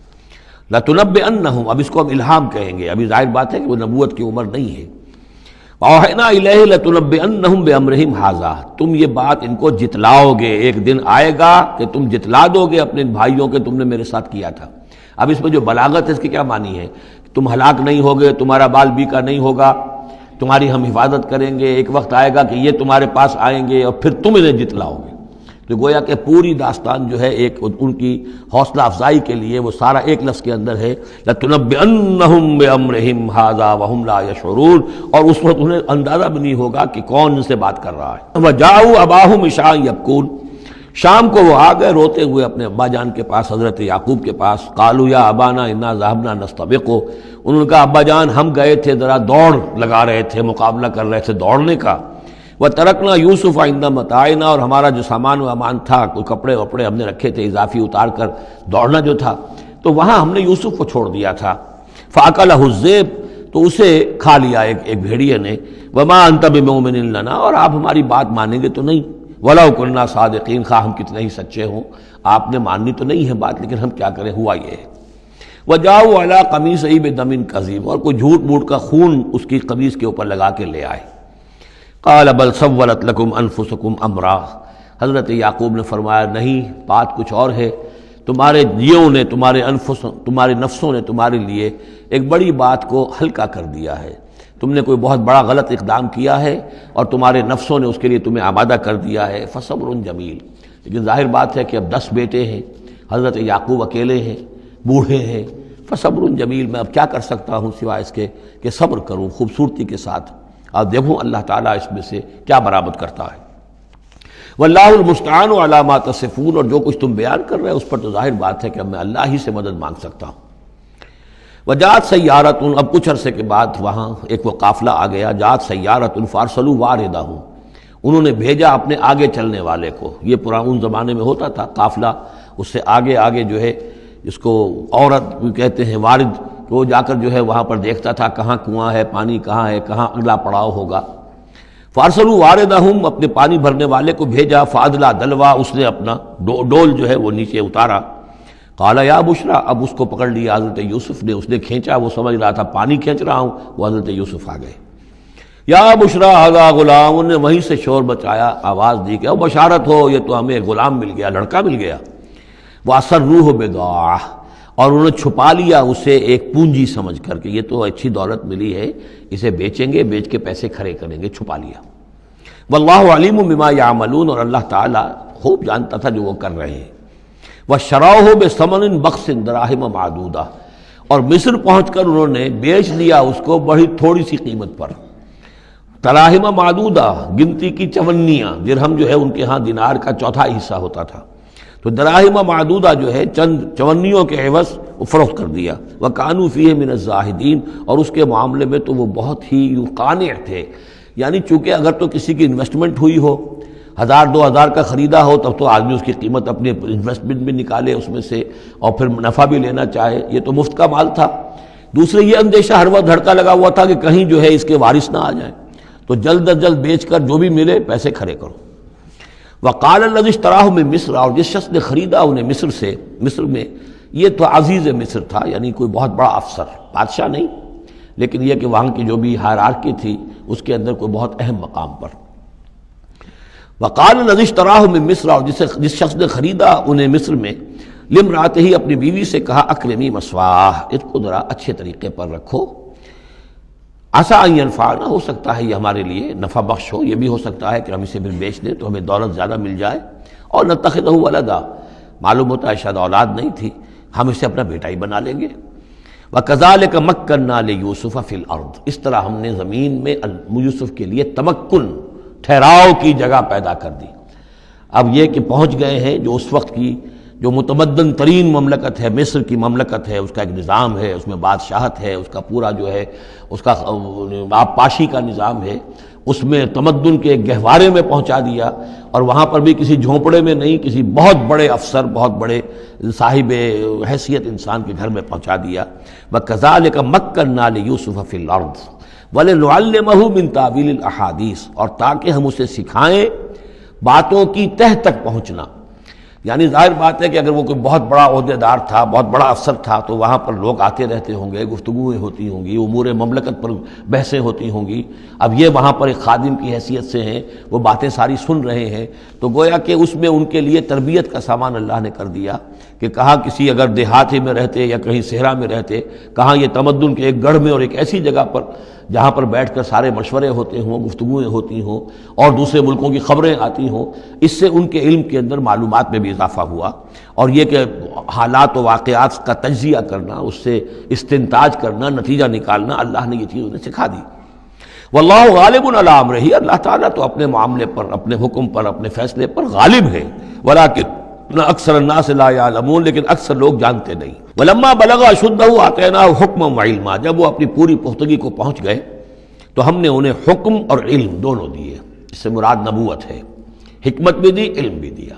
لَتُنَبِّئَنَّهُمْ، اب اس کو ہم الہام کہیں گے، ابھی ظاہر بات ہے کہ وہ نبوت کی عمر نہیں ہے۔ وَأَوْحَيْنَا إِلَيْهِ لَتُنَبِّئَنَّهُمْ بِأَمْرِهِمْ هَٰذَا، تم یہ بات ان کو جتلاؤ گے، ایک دن آئے گا کہ تم جتلا دو گے اپنے بھائیوں کے تم نے میرے ساتھ کیا تھا۔ اب اس میں جو بلاغت ہے اس کی کیا معنی ہے؟ تم ہلاک نہیں ہوگے، تمہارا بال بیکا نہیں ہوگا، تمہاری ہم حفاظت کریں گے، ایک وقت آئے گا کہ یہ تمہارے پاس آئیں گے اور پھر تم انہیں جتلاؤ گے۔ تو گویا کہ پوری داستان جو ہے ایک ان کی حوصلہ افزائی کے لیے وہ سارا ایک لفظ کے اندر ہے، لَتُنَبِّئَنَّهُمْ بِأَمْرِهِمْ هَٰذَا وَهُمْ لَا يَشْعُرُونَ، اور اس وقت انہیں اندازہ بھی نہیں ہوگا کہ کون ان سے بات کر رہا ہے۔ وَجَاءُوا أَبَاهُمْ عِشَاءً يَبْكُونَ، شام کو وہ آ گئے روتے ہوئے اپنے ابا جان کے پاس، حضرت یعقوب کے پاس۔ قالوا یا ابانا انا ذهبنا نستبق، انہوں نے کہا ابا جان ہم گئے تھے ذرا دوڑ لگا رہے تھے، مقابلہ کر رہے تھے دوڑنے کا۔ وترکنا یوسف عند متاعنا، اور ہمارا جو سامان و امان تھا، کوئی کپڑے وپڑے ہم نے رکھے تھے اضافی اتار کر دوڑنا جو تھا، تو وہاں ہم نے یوسف کو چھوڑ دیا تھا۔ فاکلہ الذئب، تو اسے کھا لیا ایک بھیڑیے نے۔ وما انت بمؤمن لنا، اور آپ ہماری بات مانیں گے تو نہیں۔ وَلَوْ كُنَّا صَادِقِينَ، خواہ ہم کتنے ہی سچے ہوں، آپ نے ماننی تو نہیں ہے بات، لیکن ہم کیا کریں، ہوا یہ ہے۔ وَجَاءُوا عَلَىٰ قَمِيصِهِ بِدَمٍ كَذِيبٍ، اور کوئی جھوٹ موٹ کا خون اس کی قمیص کے اوپر لگا کے لے آئے۔ قَالَ بَلْ سَوَّلَتْ لَكُمْ أَنفُسُكُمْ أَمْرًا، حضرت یعقوب نے فرمایا نہیں، بات کچھ اور ہے، تمہارے جیوں نے، تمہارے نفسوں نے تمہارے لیے ایک بڑی بات کو ہلکا کر دیا ہے، تم نے کوئی بہت بڑا غلط اقدام کیا ہے اور تمہارے نفسوں نے اس کے لیے تمہیں آمادہ کر دیا ہے، فصبر جمیل۔ لیکن ظاہر بات ہے کہ اب 10 بیٹے ہیں، حضرت یعقوب اکیلے ہیں، بوڑھے ہیں، فصبر جمیل، میں اب کیا کر سکتا ہوں سوائے اس کے کہ صبر کروں خوبصورتی کے ساتھ، اور دیکھوں اللہ تعالیٰ اس میں سے کیا برآمد کرتا ہے۔ واللہ المستعان علی ما تصفون، اور جو کچھ تم بیان کر رہے ہیں اس پر تو ظاہر بات ہے کہ اب میں اللہ ہی سے مدد مانگ سکتا ہوں۔ وجاءت سیارۃ، اب کچھ عرصے کے بعد وہاں ایک وہ قافلہ آ گیا، جاءت سیارۃ فارسلوا واردہم، انہوں نے بھیجا اپنے آگے چلنے والے کو۔ یہ پرانے زمانے میں ہوتا تھا قافلہ، اس سے آگے آگے جو ہے اس کو عورت کہتے ہیں وارد، وہ جا کر جو ہے وہاں پر دیکھتا تھا کہاں کنواں ہے، پانی کہاں ہے، کہاں اگلا پڑاؤ ہوگا۔ فارسلوا واردہم، اپنے پانی بھرنے والے کو بھیجا، فادلا دلوا، اس نے اپنا ڈول جو ہے وہ نیچے اتارا۔ قال یا بشرا، اب اس کو پکڑ لیا حضرت یوسف نے، اس نے کھینچا، وہ سمجھ رہا تھا پانی کھینچ رہا ہوں، وہ حضرت یوسف آ گئے۔ یا بشرا ھذا غلام، انہوں نے وہیں سے شور بچایا، آواز دی کہ او بشارت ہو، یہ تو ہمیں غلام مل گیا، لڑکا مل گیا۔ وَأَسَرُّوهُ بِضَاعَةً، اور انہوں نے چھپا لیا اسے ایک پونجی سمجھ کر کہ یہ تو اچھی دولت ملی ہے، اسے بیچیں گے، بیچ کے پیسے کھڑے کریں گے، چھپا لیا۔ واللہ علیم بما یعملون، اور اللہ تعالیٰ خوب جانتا تھا جو وہ کر رہے ہیں۔ وَشَرَوْهُ بِثَمَنٍ بَخْسٍ دَرَاهِمَ مَعْدُودَةٍ، اور مصر پہنچ کر انہوں نے بیچ دیا اس کو بڑی تھوڑی سی قیمت پر، دراہم معدودہ، گنتی کی چونیاں، درہم جو ہے ان کے ہاں دینار کا چوتھا حصہ ہوتا تھا، تو دراہم معدودہ جو ہے چند چونیوں کے عوض وہ فروخت کر دیا۔ وَكَانُوا فِيهِ مِنَ الزَّاهِدِينَ، اور اس کے معاملے میں تو وہ بہت ہی قانع تھے، یعنی چونکہ اگر تو کسی کی انویسٹمنٹ ہوئی ہو، 1000-2000 کا خریدا ہو، تب تو آدمی اس کی قیمت اپنے انویسٹمنٹ میں نکالے اس میں سے، اور پھر نفع بھی لینا چاہے، یہ تو مفت کا مال تھا۔ دوسرے یہ اندیشہ ہر وقت دھڑکا لگا ہوا تھا کہ کہیں جو ہے اس کے وارث نہ آ جائیں، تو جلد از جلد بیچ کر جو بھی ملے پیسے کھڑے کرو۔ وقال الذی اشتراہ من مصر، اور جس شخص نے خریدا انہیں مصر سے، مصر میں یہ تو عزیز مصر تھا، یعنی کوئی بہت بڑا افسر، بادشاہ نہیں، لیکن یہ کہ وہاں کی جو بھی ہائرارکی تھی اس کے اندر کوئی بہت اہم مقام پر۔ وقال الذی اشتراہ من مصر، اور جس شخص نے خریدا انہیں مصر میں، لامرأتہ، اپنی بیوی سے کہا اکرمی مثواہ، اس کو ذرا اچھے طریقے پر رکھو، عسیٰ ان ینفعنا، ہو سکتا ہے یہ ہمارے لیے نفع بخش ہو، یہ بھی ہو سکتا ہے کہ ہم اسے پھر بیچ دیں تو ہمیں دولت زیادہ مل جائے، اور نتخذہ ولدا، معلوم ہوتا ہے شاید اولاد نہیں تھی، ہم اسے اپنا بیٹا ہی بنا لیں گے۔ وَكَذَلِكَ مَكَّنَّا لِيُوسُفَ فِي الْأَرْضِ، اس طرح ہم نے زمین میں یوسف کے لیے تمکن، ٹھہراؤ کی جگہ پیدا کر دی۔ اب یہ کہ پہنچ گئے ہیں جو اس وقت کی جو متمدن ترین مملکت ہے، مصر کی مملکت ہے، اس کا ایک نظام ہے، اس میں بادشاہت ہے، اس کا پورا جو ہے اس کا آبپاشی کا نظام ہے، اس میں تمدن کے ایک گہوارے میں پہنچا دیا، اور وہاں پر بھی کسی جھونپڑے میں نہیں، کسی بہت بڑے افسر، بہت بڑے صاحب حیثیت انسان کے گھر میں پہنچا دیا۔ وَكَذَلِكَ مَكَّنَّا لِيُوسُفَ فِي الْأَرْضِ وَلِنُعَلِّمَهُ مِن تَأْوِيلِ الْأَحَادِيثِ، اور تاکہ ہم اسے سکھائیں باتوں کی تہ تک پہنچنا۔ یعنی ظاہر بات ہے کہ اگر وہ کوئی بہت بڑا عہدیدار تھا، بہت بڑا افسر تھا، تو وہاں پر لوگ آتے رہتے ہوں گے، گفتگویں ہوتی ہوں گی، امور مملکت پر بحثیں ہوتی ہوں گی۔ اب یہ وہاں پر ایک خادم کی حیثیت سے ہیں، وہ باتیں ساری سن رہے ہیں، تو گویا کہ اس میں ان کے لیے تربیت کا سامان اللہ نے کر دیا کہ کہاں کسی اگر دیہاتی میں رہتے یا کہیں صحرا میں رہتے، کہاں یہ تمدن کے ایک گڑھ میں اور ایک ایسی جگہ پر جہاں پر بیٹھ کر سارے مشورے ہوتے ہوں، گفتگویں ہوتی ہوں، اور دوسرے ملکوں کی خبریں آتی ہوں، اس سے ان کے علم کے اندر معلومات میں بھی اضافہ ہوا، اور یہ کہ حالات و واقعات کا تجزیہ کرنا، اس سے استنتاج کرنا، نتیجہ نکالنا، اللہ نے یہ چیز انہیں سکھا دی۔ واللہ غالب علی امرہ، اللہ تعالیٰ تو اپنے معاملے پر، اپنے حکم پر، اپنے فیصلے پر غالب ہے، ولکن اکثر الناس لا یعلمون، لیکن اکثر لوگ جانتے نہیں۔ ولما بلغ اشدہ آتیناہ حکما وعلما، جب وہ اپنی پوری پختگی کو پہنچ گئے تو ہم نے انہیں حکم اور علم دونوں دیے، اس سے مراد نبوت ہے، حکمت بھی دی، علم بھی دیا۔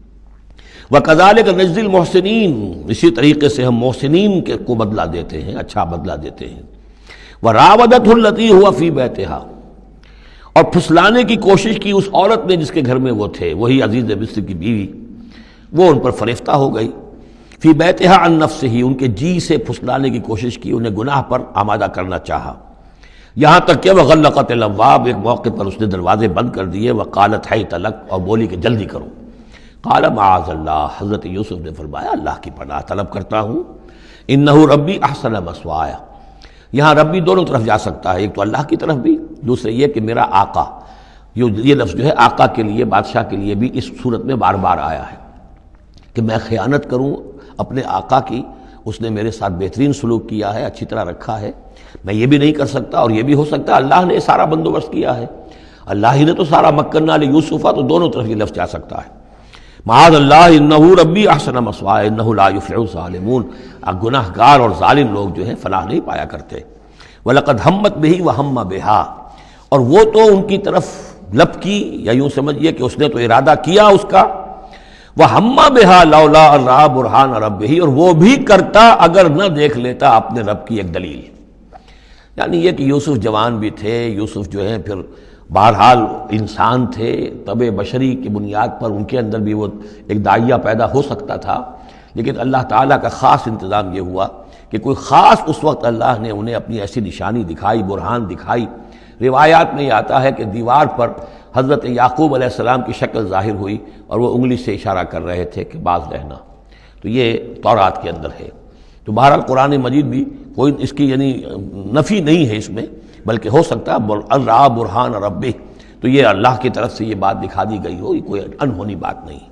وَكَذَلِكَ نَجْزِي الْمُحْسِنِينَ، اسی طریقے سے ہم محسنین کو بدلہ دیتے ہیں، اچھا بدلہ دیتے ہیں۔ وَرَاوَدَتْهُ الَّتِي هُوَ فِي بَيْتِهَا، اور پھسلانے کی کوشش کی اس عورت نے جس کے گھر میں وہ تھے، وہی عزیز مصر کی بیوی، وہ ان پر فریفتہ ہو گئی۔ فی بیتہا عن نفسہ، ان کے جی سے پھسلانے کی کوشش کی، انہیں گناہ پر آمادہ کرنا چاہا۔ یہاں تک کہ وغلقت الابواب، ایک موقع پر اس نے دروازے بند کر دیے، وقالت حیت لک، اور بولی کہ جلدی کرو۔ قال معاذ اللہ، حضرت یوسف نے فرمایا اللہ کی پناہ طلب کرتا ہوں، انہ ربی احسن مثوایا، یہاں ربی دونوں طرف جا سکتا ہے، ایک تو اللہ کی طرف بھی، دوسرے یہ کہ میرا آقا، یہ لفظ جو ہے آقا کے لیے، بادشاہ کے لیے بھی اس صورت میں بار بار آیا ہے کہ میں خیانت کروں اپنے آقا کی، اس نے میرے ساتھ بہترین سلوک کیا ہے، اچھی طرح رکھا ہے، میں یہ بھی نہیں کر سکتا، اور یہ بھی ہو سکتا ہے اللہ نے سارا بندوبست کیا ہے، اللہ ہی نے تو سارا مکننا لیوسف، تو دونوں طرف یہ لفظ جا سکتا ہے۔ معاذ اللہ انہ ربی احسن مثوایا انہ لا یفلح الظالمون، گناہ گار اور ظالم لوگ جو ہیں فلاح نہیں پایا کرتے۔ وَلَقَدْ هَمَّتْ بِهِ وَهَمَّ بِهَا، اور وہ تو ان کی طرف لب کی، یا یوں سمجھیے کہ اس نے تو ارادہ کیا اس کا، وَهَمَّ بِهَا لَوْلَا أَن رَأَىٰ بُرْهَانَ رَبِّهِ، اور وہ بھی کرتا اگر نہ دیکھ لیتا اپنے رب کی ایک دلیل، یعنی یہ کہ یوسف جوان بھی تھے، یوسف جو ہیں پھر بہرحال انسان تھے، طبع بشری کی بنیاد پر ان کے اندر بھی وہ ایک داعیہ پیدا ہو سکتا تھا، لیکن اللہ تعالیٰ کا خاص انتظام یہ ہوا کہ کوئی خاص اس وقت اللہ نے انہیں اپنی ایسی نشانی دکھائی، برہان دکھائی۔ روایات میں یہ آتا ہے کہ دیوار پر حضرت یعقوب علیہ السلام کی شکل ظاہر ہوئی اور وہ انگلی سے اشارہ کر رہے تھے کہ باز رہنا، تو یہ تورات کے اندر ہے۔ تو بہرحال قرآن مجید بھی کوئی اس کی یعنی نفی نہیں ہے اس میں، بلکہ ہو سکتا ہے الرا برہان ربہ، تو یہ اللہ کی طرف سے یہ بات دکھا دی گئی ہو، یہ کوئی انہونی بات نہیں۔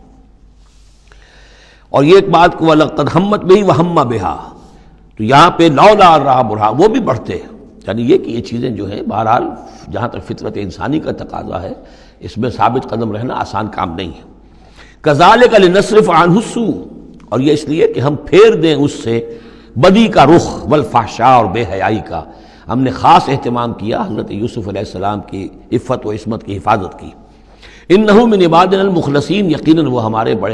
اور یہ ایک بات کو وَلَقَدْ هَمَّتْ بِهِ وَهَمَّ بِهَا، تو یہاں پہ لولا الرا برہان، وہ بھی بڑھتے ہیں، یعنی یہ کہ یہ چیزیں جو ہیں بہرحال جہاں تک فطرت انسانی کا تقاضا ہے اس میں ثابت قدم رہنا آسان کام نہیں ہے۔ كَذَلِكَ لِنَصْرِفَ عَنْهُ السُّوءَ، اور یہ اس لیے کہ ہم پھیر دیں اس سے بدی کا رخ، والفحشاء، اور بے حیائی کا، ہم نے خاص اہتمام کیا حضرت یوسف علیہ السلام کی عفت و عصمت کی حفاظت کی۔ انہ من عبادنا المخلصین، یقیناً وہ ہمارے بڑے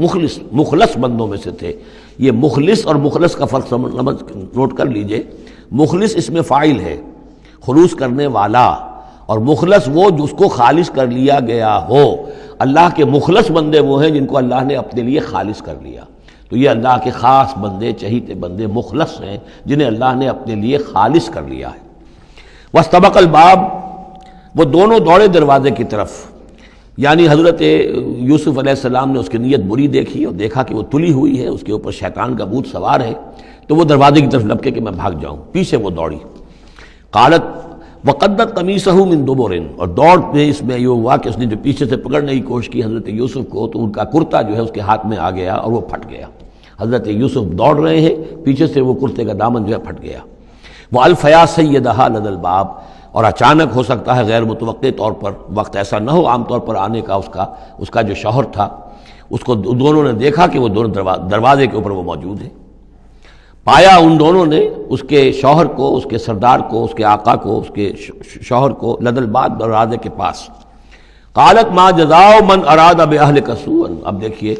مخلص بندوں میں سے تھے۔ یہ مخلص اور مخلص کا فرق نوٹ کر لیجئے، مخلص اس میں فاعل ہے، خلوص کرنے والا، اور مخلص وہ جس کو خالص کر لیا گیا ہو۔ اللہ کے مخلص بندے وہ ہیں جن کو اللہ نے اپنے لیے خالص کر لیا، تو یہ اللہ کے خاص بندے، چہیتے بندے مخلص ہیں جنہیں اللہ نے اپنے لیے خالص کر لیا ہے۔ واستبق الباب، وہ دونوں دوڑے دروازے کی طرف، یعنی حضرت یوسف علیہ السلام نے اس کی نیت بری دیکھی اور دیکھا کہ وہ تلی ہوئی ہے، اس کے اوپر شیطان کا بھوت سوار ہے، تو وہ دروازے کی طرف لپکے کہ میں بھاگ جاؤں، پیچھے وہ دوڑی۔ قالت وقدت قمیصہ من دبر، اور دوڑ میں اس میں یہ ہوا کہ اس نے جو پیچھے سے پکڑنے کی کوشش کی حضرت یوسف کو، تو ان کا کرتا جو ہے اس کے ہاتھ میں آ گیا اور وہ پھٹ گیا۔ حضرت یوسف دوڑ رہے ہیں، پیچھے سے وہ کرتے کا دامن جو ہے پھٹ گیا۔ وَأَلْفَيَا سَيِّدَهَا لَدَى الْبَابِ، اور اچانک ہو سکتا ہے غیر متوقع طور پر، وقت ایسا نہ ہو عام طور پر آنے کا، اس کا جو شوہر تھا اس کو دونوں نے دیکھا کہ وہ دونوں دروازے کے اوپر وہ موجود ہے، پایا ان دونوں نے اس کے شوہر کو، اس کے سردار کو، اس کے آقا کو، اس کے شوہر کو لدى الباب، دروازے کے پاس۔ قالت ما جزاء من اراد باهلك سوءا، اب دیکھیے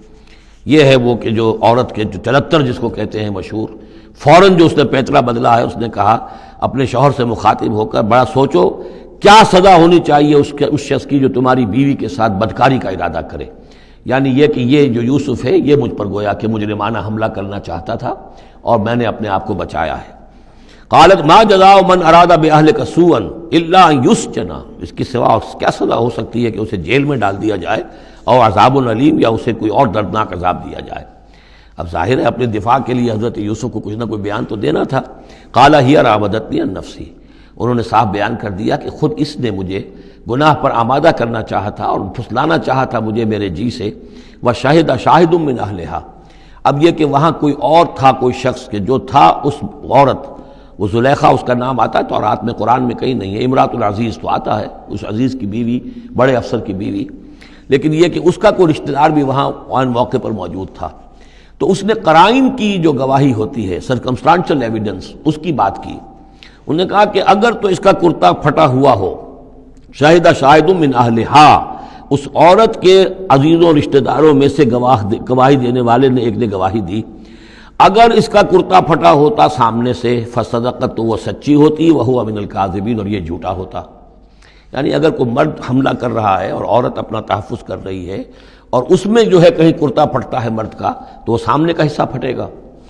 یہ ہے وہ کہ جو عورت کے جو چلتر جس کو کہتے ہیں مشہور، فوراً جو اس نے پیترا بدلا ہے، اس نے کہا اپنے شوہر سے مخاطب ہو کر بڑا سوچو کیا سزا ہونی چاہیے اس شخص کی جو تمہاری بیوی کے ساتھ بدکاری کا ارادہ کرے، یعنی یہ کہ یہ جو یوسف ہے یہ مجھ پر گویا کہ مجرمانہ حملہ کرنا چاہتا تھا اور میں نے اپنے آپ کو بچایا ہے۔ قالت ما جزاء من اراد باهلك سوءا الا ان يسجن، اس کی سوا کیا سزا ہو سکتی ہے کہ اسے جیل میں ڈال دیا جائے، اور عذاب علیم، یا اسے کوئی اور دردناک عذاب دیا جائے۔ اب ظاہر ہے اپنے دفاع کے لیے حضرت یوسف کو کچھ نہ کوئی بیان تو دینا تھا۔ قال هي راودتني عن نفسي، انہوں نے صاف بیان کر دیا کہ خود اس نے مجھے گناہ پر آمادہ کرنا چاہا تھا اور پھسلانا چاہا تھا مجھے میرے جی سے۔ وشهد شاهد من اهلها، اب یہ کہ وہاں کوئی اور تھا، کوئی شخص کہ جو تھا اس عورت، وہ زلیخا اس کا نام آتا ہے تو رات میں قرآن میں کہیں نہیں ہے، امراۃ العزیز تو آتا ہے، اس عزیز کی بیوی، بڑے افسر کی بیوی، لیکن یہ کہ اس کا کوئی رشتہ دار بھی وہاں آن موقع پر موجود تھا، تو اس نے قرائن کی جو گواہی ہوتی ہے، سرکمسٹانشل ایویڈنس، اس کی بات کی۔ انہوں نے کہا کہ اگر تو اس کا کرتا پھٹا ہوا ہو، شاہدہ شاہد من اہلہا، اس عورت کے عزیزوں رشتہ داروں میں سے گواہی دینے والے نے ایک نے گواہی دی، اگر اس کا کرتا پھٹا ہوتا سامنے سے، فصدقت، تو وہ سچی ہوتی، وہو من الکاذبین، اور یہ جھوٹا ہوتا۔ یعنی اگر کوئی مرد حملہ کر رہا ہے اور عورت اپنا تحفظ کر رہی ہے اور اس میں جو ہے کہیں کرتا پھٹتا ہے مرد کا، تو وہ سامنے کا حصہ پھٹے گا۔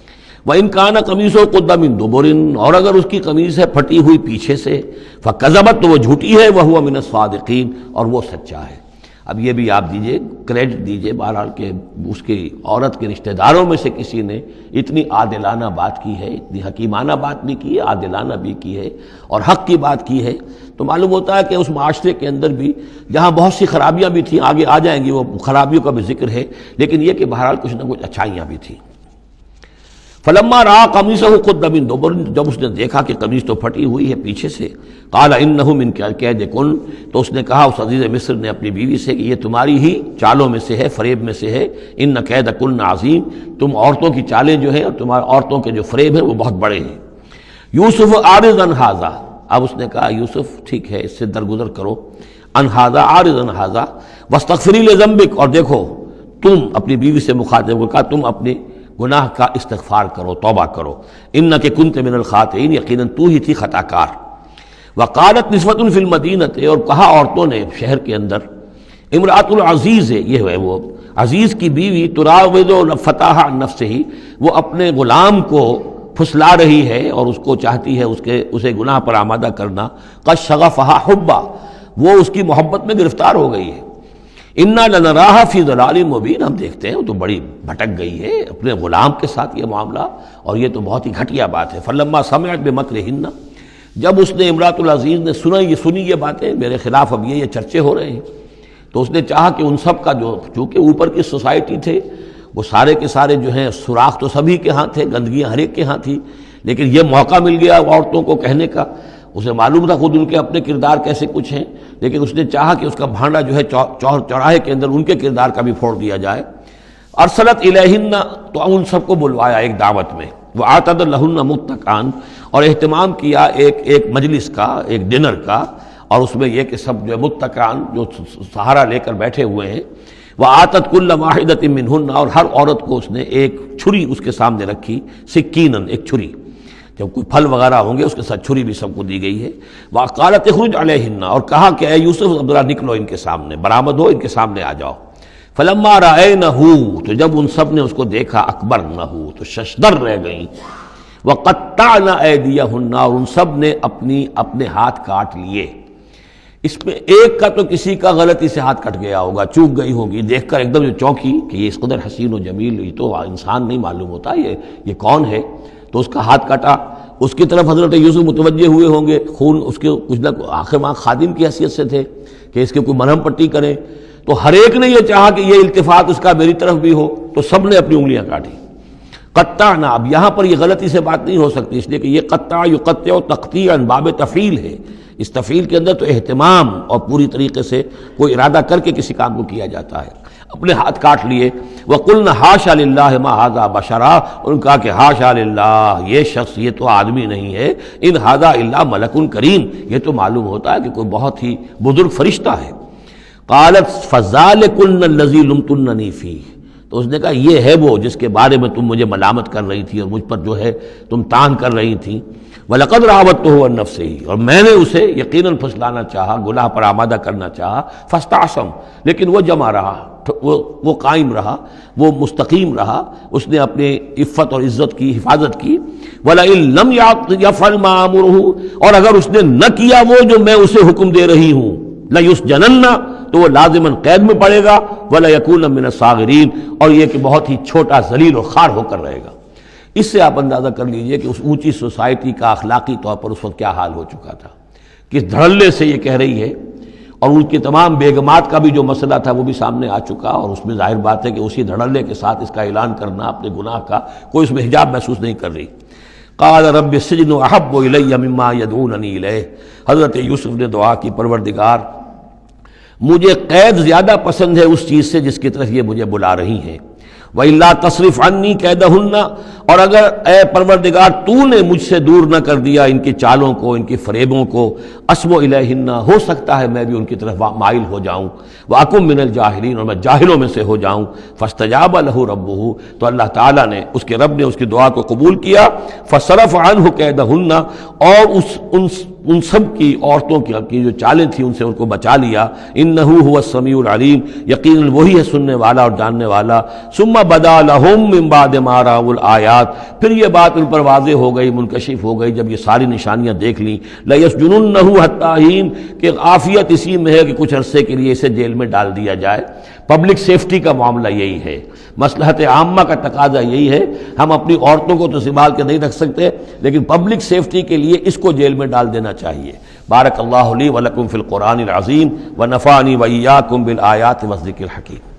وَإِنْ كَانَ قَمِيصُهُ قُدَّ مِن دُبُرٍ، اور اگر اس کی قمیص ہے پھٹی ہوئی پیچھے سے، فَكَذَبَتْ، تو وہ جھوٹی ہے، وَهُوَ مِنَ الصَّادِقِينَ، اور وہ سچا ہے۔ اب یہ بھی آپ دیجئے، کریڈٹ دیجئے بہرحال کہ اس کی عورت کے رشتہ داروں میں سے کسی نے اتنی عادلانہ بات کی ہے، اتنی حکیمانہ بات بھی کی ہے، عادلانہ بھی کی ہے اور حق کی بات کی ہے، تو معلوم ہوتا ہے کہ اس معاشرے کے اندر بھی جہاں بہت سی خرابیاں بھی تھیں، آگے آ جائیں گی وہ خرابیوں کا بھی ذکر ہے، لیکن یہ کہ بہرحال کچھ نہ کچھ اچھائیاں بھی تھیں۔ فلما رأى قميصه قد من دبر، جب اس نے دیکھا کہ قمیص تو پھٹی ہوئی ہے پیچھے سے، قال انه من کید کن، تو اس نے کہا اس عزیز مصر نے اپنی بیوی سے کہ یہ تمہاری ہی چالوں میں سے ہے، فریب میں سے ہے، ان کید کن عظیم، تم عورتوں کی چالیں جو ہیں اور تمہارے عورتوں کے جو فریب ہیں وہ بہت بڑے ہیں۔ یوسف اعرض عن ھذا، اب اس نے کہا یوسف ٹھیک ہے اس سے درگزر کرو، عن ھذا، اعرض عن ھذا واستغفری لذنبک، اور دیکھو تم اپنی بیوی سے مخاطب کو کہا تم اپنی گناہ کا استغفار کرو، توبہ کرو، انک کنت من الخاطئین، یقیناً تو ہی تھی خطا کار۔ وقالت نسوۃ فی المدینہ، اور کہا عورتوں نے شہر کے اندر، امرأۃ العزیز ہے، یہ ہے وہ عزیز کی بیوی، تراود فتاح عن نفسہ، وہ اپنے غلام کو پھسلا رہی ہے اور اس کو چاہتی ہے اسے گناہ پر آمادہ کرنا، قد شغفہا حبا، وہ اس کی محبت میں گرفتار ہو گئی ہے۔ انا لنراہا فی ضلال مبین، ہم دیکھتے ہیں وہ تو بڑی بھٹک گئی ہے اپنے غلام کے ساتھ یہ معاملہ، اور یہ تو بہت ہی گھٹیا بات ہے۔ فلما سمعت بمکرہن، جب اس نے امرأۃ العزیز نے سنی یہ باتیں میرے خلاف، اب یہ چرچے ہو رہے ہیں، تو اس نے چاہا کہ ان سب کا جو چونکہ اوپر کی سوسائٹی تھے وہ سارے کے سارے جو ہیں سوراخ تو سبھی کے ہاں تھے، گندگیاں ہر ایک کے ہاں تھی، لیکن یہ موقع مل گیا عورتوں کو کہنے کا، اسے معلوم تھا خود ان کے اپنے کردار کیسے کچھ ہیں، لیکن اس نے چاہا کہ اس کا بھانڈا جو ہے چوراہے کے اندر ان کے کردار کا بھی پھوڑ دیا جائے۔ ارسلت الیہن، تو ان سب کو بلوایا ایک دعوت میں، وآتت لہن متکئا، اور اہتمام کیا ایک مجلس کا، ایک ڈنر کا، اور اس میں یہ کہ سب جو متکئا جو سہارا لے کر بیٹھے ہوئے ہیں، وآتت کل واحدۃ منہن، اور ہر عورت کو اس نے ایک چھری اس کے سامنے رکھی، سکینن، ایک چھری، جب کوئی پھل وغیرہ ہوں گے اس کے ساتھ چھری بھی سب کو دی گئی ہے۔ وقالت اخرج علیہن، اور کہا کہ اے یوسف ذرا نکلو ان کے سامنے، برآمد ہو، ان کے سامنے آ جاؤ۔ فلما رأینہ، تو جب ان سب نے اس کو دیکھا، اکبرنہ، تو ششدر رہ گئیں، وقطعن ایدیہن، اور ان سب نے اپنے ہاتھ کاٹ لیے۔ اس میں ایک کا تو کسی کا غلطی سے ہاتھ کٹ گیا ہوگا، چوک گئی ہوگی، دیکھ کر ایک دم جو چونکی کہ یہ اس قدر حسین و جمیل، یہ تو انسان نہیں معلوم ہوتا یہ کون ہے، تو اس کا ہاتھ کٹا۔ اس کی طرف حضرت یوسف متوجہ ہوئے ہوں گے، خون اس کے کچھ نہ آخر میں خادم کی حیثیت سے تھے کہ اس کے کوئی مرہم پٹی کریں، تو ہر ایک نے یہ چاہا کہ یہ التفات اس کا میری طرف بھی ہو، تو سب نے اپنی انگلیاں کاٹی۔ قطعنا، اب یہاں پر یہ غلطی سے بات نہیں ہو سکتی، اس لیے کہ یہ قطع یقطع تقطیعا باب تفعیل ہے، اس تفعیل کے اندر تو اہتمام اور پوری طریقے سے کوئی ارادہ کر کے کسی کام کو کیا جاتا ہے۔ اپنے ہاتھ کاٹ لیے۔ وقلنا حاشا للہ ما ھذا بشرا، ان کہا کہ حاشا للہ، یہ شخص یہ تو آدمی نہیں ہے، ان ھذا الا ملک کریم، یہ تو معلوم ہوتا ہے کہ کوئی بہت ہی بزرگ فرشتہ ہے۔ قالت فذلکن الذی لمتننی فیہ، تو اس نے کہا یہ ہے وہ جس کے بارے میں تم مجھے ملامت کر رہی تھی اور مجھ پر جو ہے تم تان کر رہی تھی۔ وَلَقَدْ رَاوَدتُّهُ عَن نَفْسِهِ، اور میں نے اسے یقیناً پھسلانا چاہا، گناہ پر آمادہ کرنا چاہا، فاستعصم، لیکن وہ جمع رہا، وہ قائم رہا، وہ مستقیم رہا، اس نے اپنے عفت اور عزت کی حفاظت کی۔ وَلَئِن لَّمْ يَفْعَلْ مَا آمُرُهُ، اور اگر اس نے نہ کیا وہ جو میں اسے حکم دے رہی ہوں، لَيُسْجَنَنَّ، تو وہ لازماً قید میں پڑے گا، وَلَيَكُونَ مِنَ الصَّاغِرِينَ، اور یہ کہ بہت ہی چھوٹا ذلیل و خوار ہو کر رہے گا۔ اس سے آپ اندازہ کر لیجئے کہ اس اونچی سوسائٹی کا اخلاقی طور پر اس وقت کیا حال ہو چکا تھا، کس دھڑلے سے یہ کہہ رہی ہے، اور ان کی تمام بیگمات کا بھی جو مسئلہ تھا وہ بھی سامنے آ چکا، اور اس میں ظاہر بات ہے کہ اسی دھڑلے کے ساتھ اس کا اعلان کرنا اپنے گناہ کا، کوئی اس میں حجاب محسوس نہیں کر رہی۔ قال رب السجن احب الی مما یدعوننی الیہ، حضرت یوسف نے دعا کی، پروردگار مجھے قید زیادہ پسند ہے اس چیز سے جس کی طرف یہ مجھے بلا رہی ہیں۔ وَإِلَّا تَصْرِفْ عَنِّي كَيْدَهُنَّ، اور اگر اے پروردگار تو نے مجھ سے دور نہ کر دیا ان کی چالوں کو، ان کی فریبوں کو، أَصْبُ إِلَيْهِنَّ، ہو سکتا ہے میں بھی ان کی طرف مائل ہو جاؤں، وَأَكُن مِّنَ الْجَاهِلِينَ، اور میں جاہلوں میں سے ہو جاؤں۔ فَاسْتَجَابَ لَهُ رَبُّهُ، تو اللہ تعالیٰ نے، اس کے رب نے اس کی دعا کو قبول کیا۔ فَصَرَفَ عَنْهُ كَيْدَهُنَّ، اور ان سب کی عورتوں کی جو چالیں تھیں ان سے ان کو بچا لیا۔ انہ هو السمیع العلیم، یقیناً وہی ہے سننے والا اور جاننے والا۔ ثم بدا لهم من بعد ما رأوا الآیات، پھر یہ بات ان پر واضح ہو گئی، منکشف ہو گئی جب یہ ساری نشانیاں دیکھ لیں۔ لَيَسْجُنُنَّهُ حَتَّىٰ حِينٍ، کہ عافیت اسی میں ہے کہ کچھ عرصے کے لیے اسے جیل میں ڈال دیا جائے۔ پبلک سیفٹی کا معاملہ یہی ہے، مصلحت عامہ کا تقاضا یہی ہے۔ ہم اپنی عورتوں کو تو سنبھال کے نہیں رکھ سکتے، لیکن پبلک سیفٹی کے لیے اس کو جیل میں ڈال دینا چاہیے۔ بارک اللہ لی ولکم فی القرآن العظیم ونفعنی وإیاکم بالآیات والذکر الحکیم۔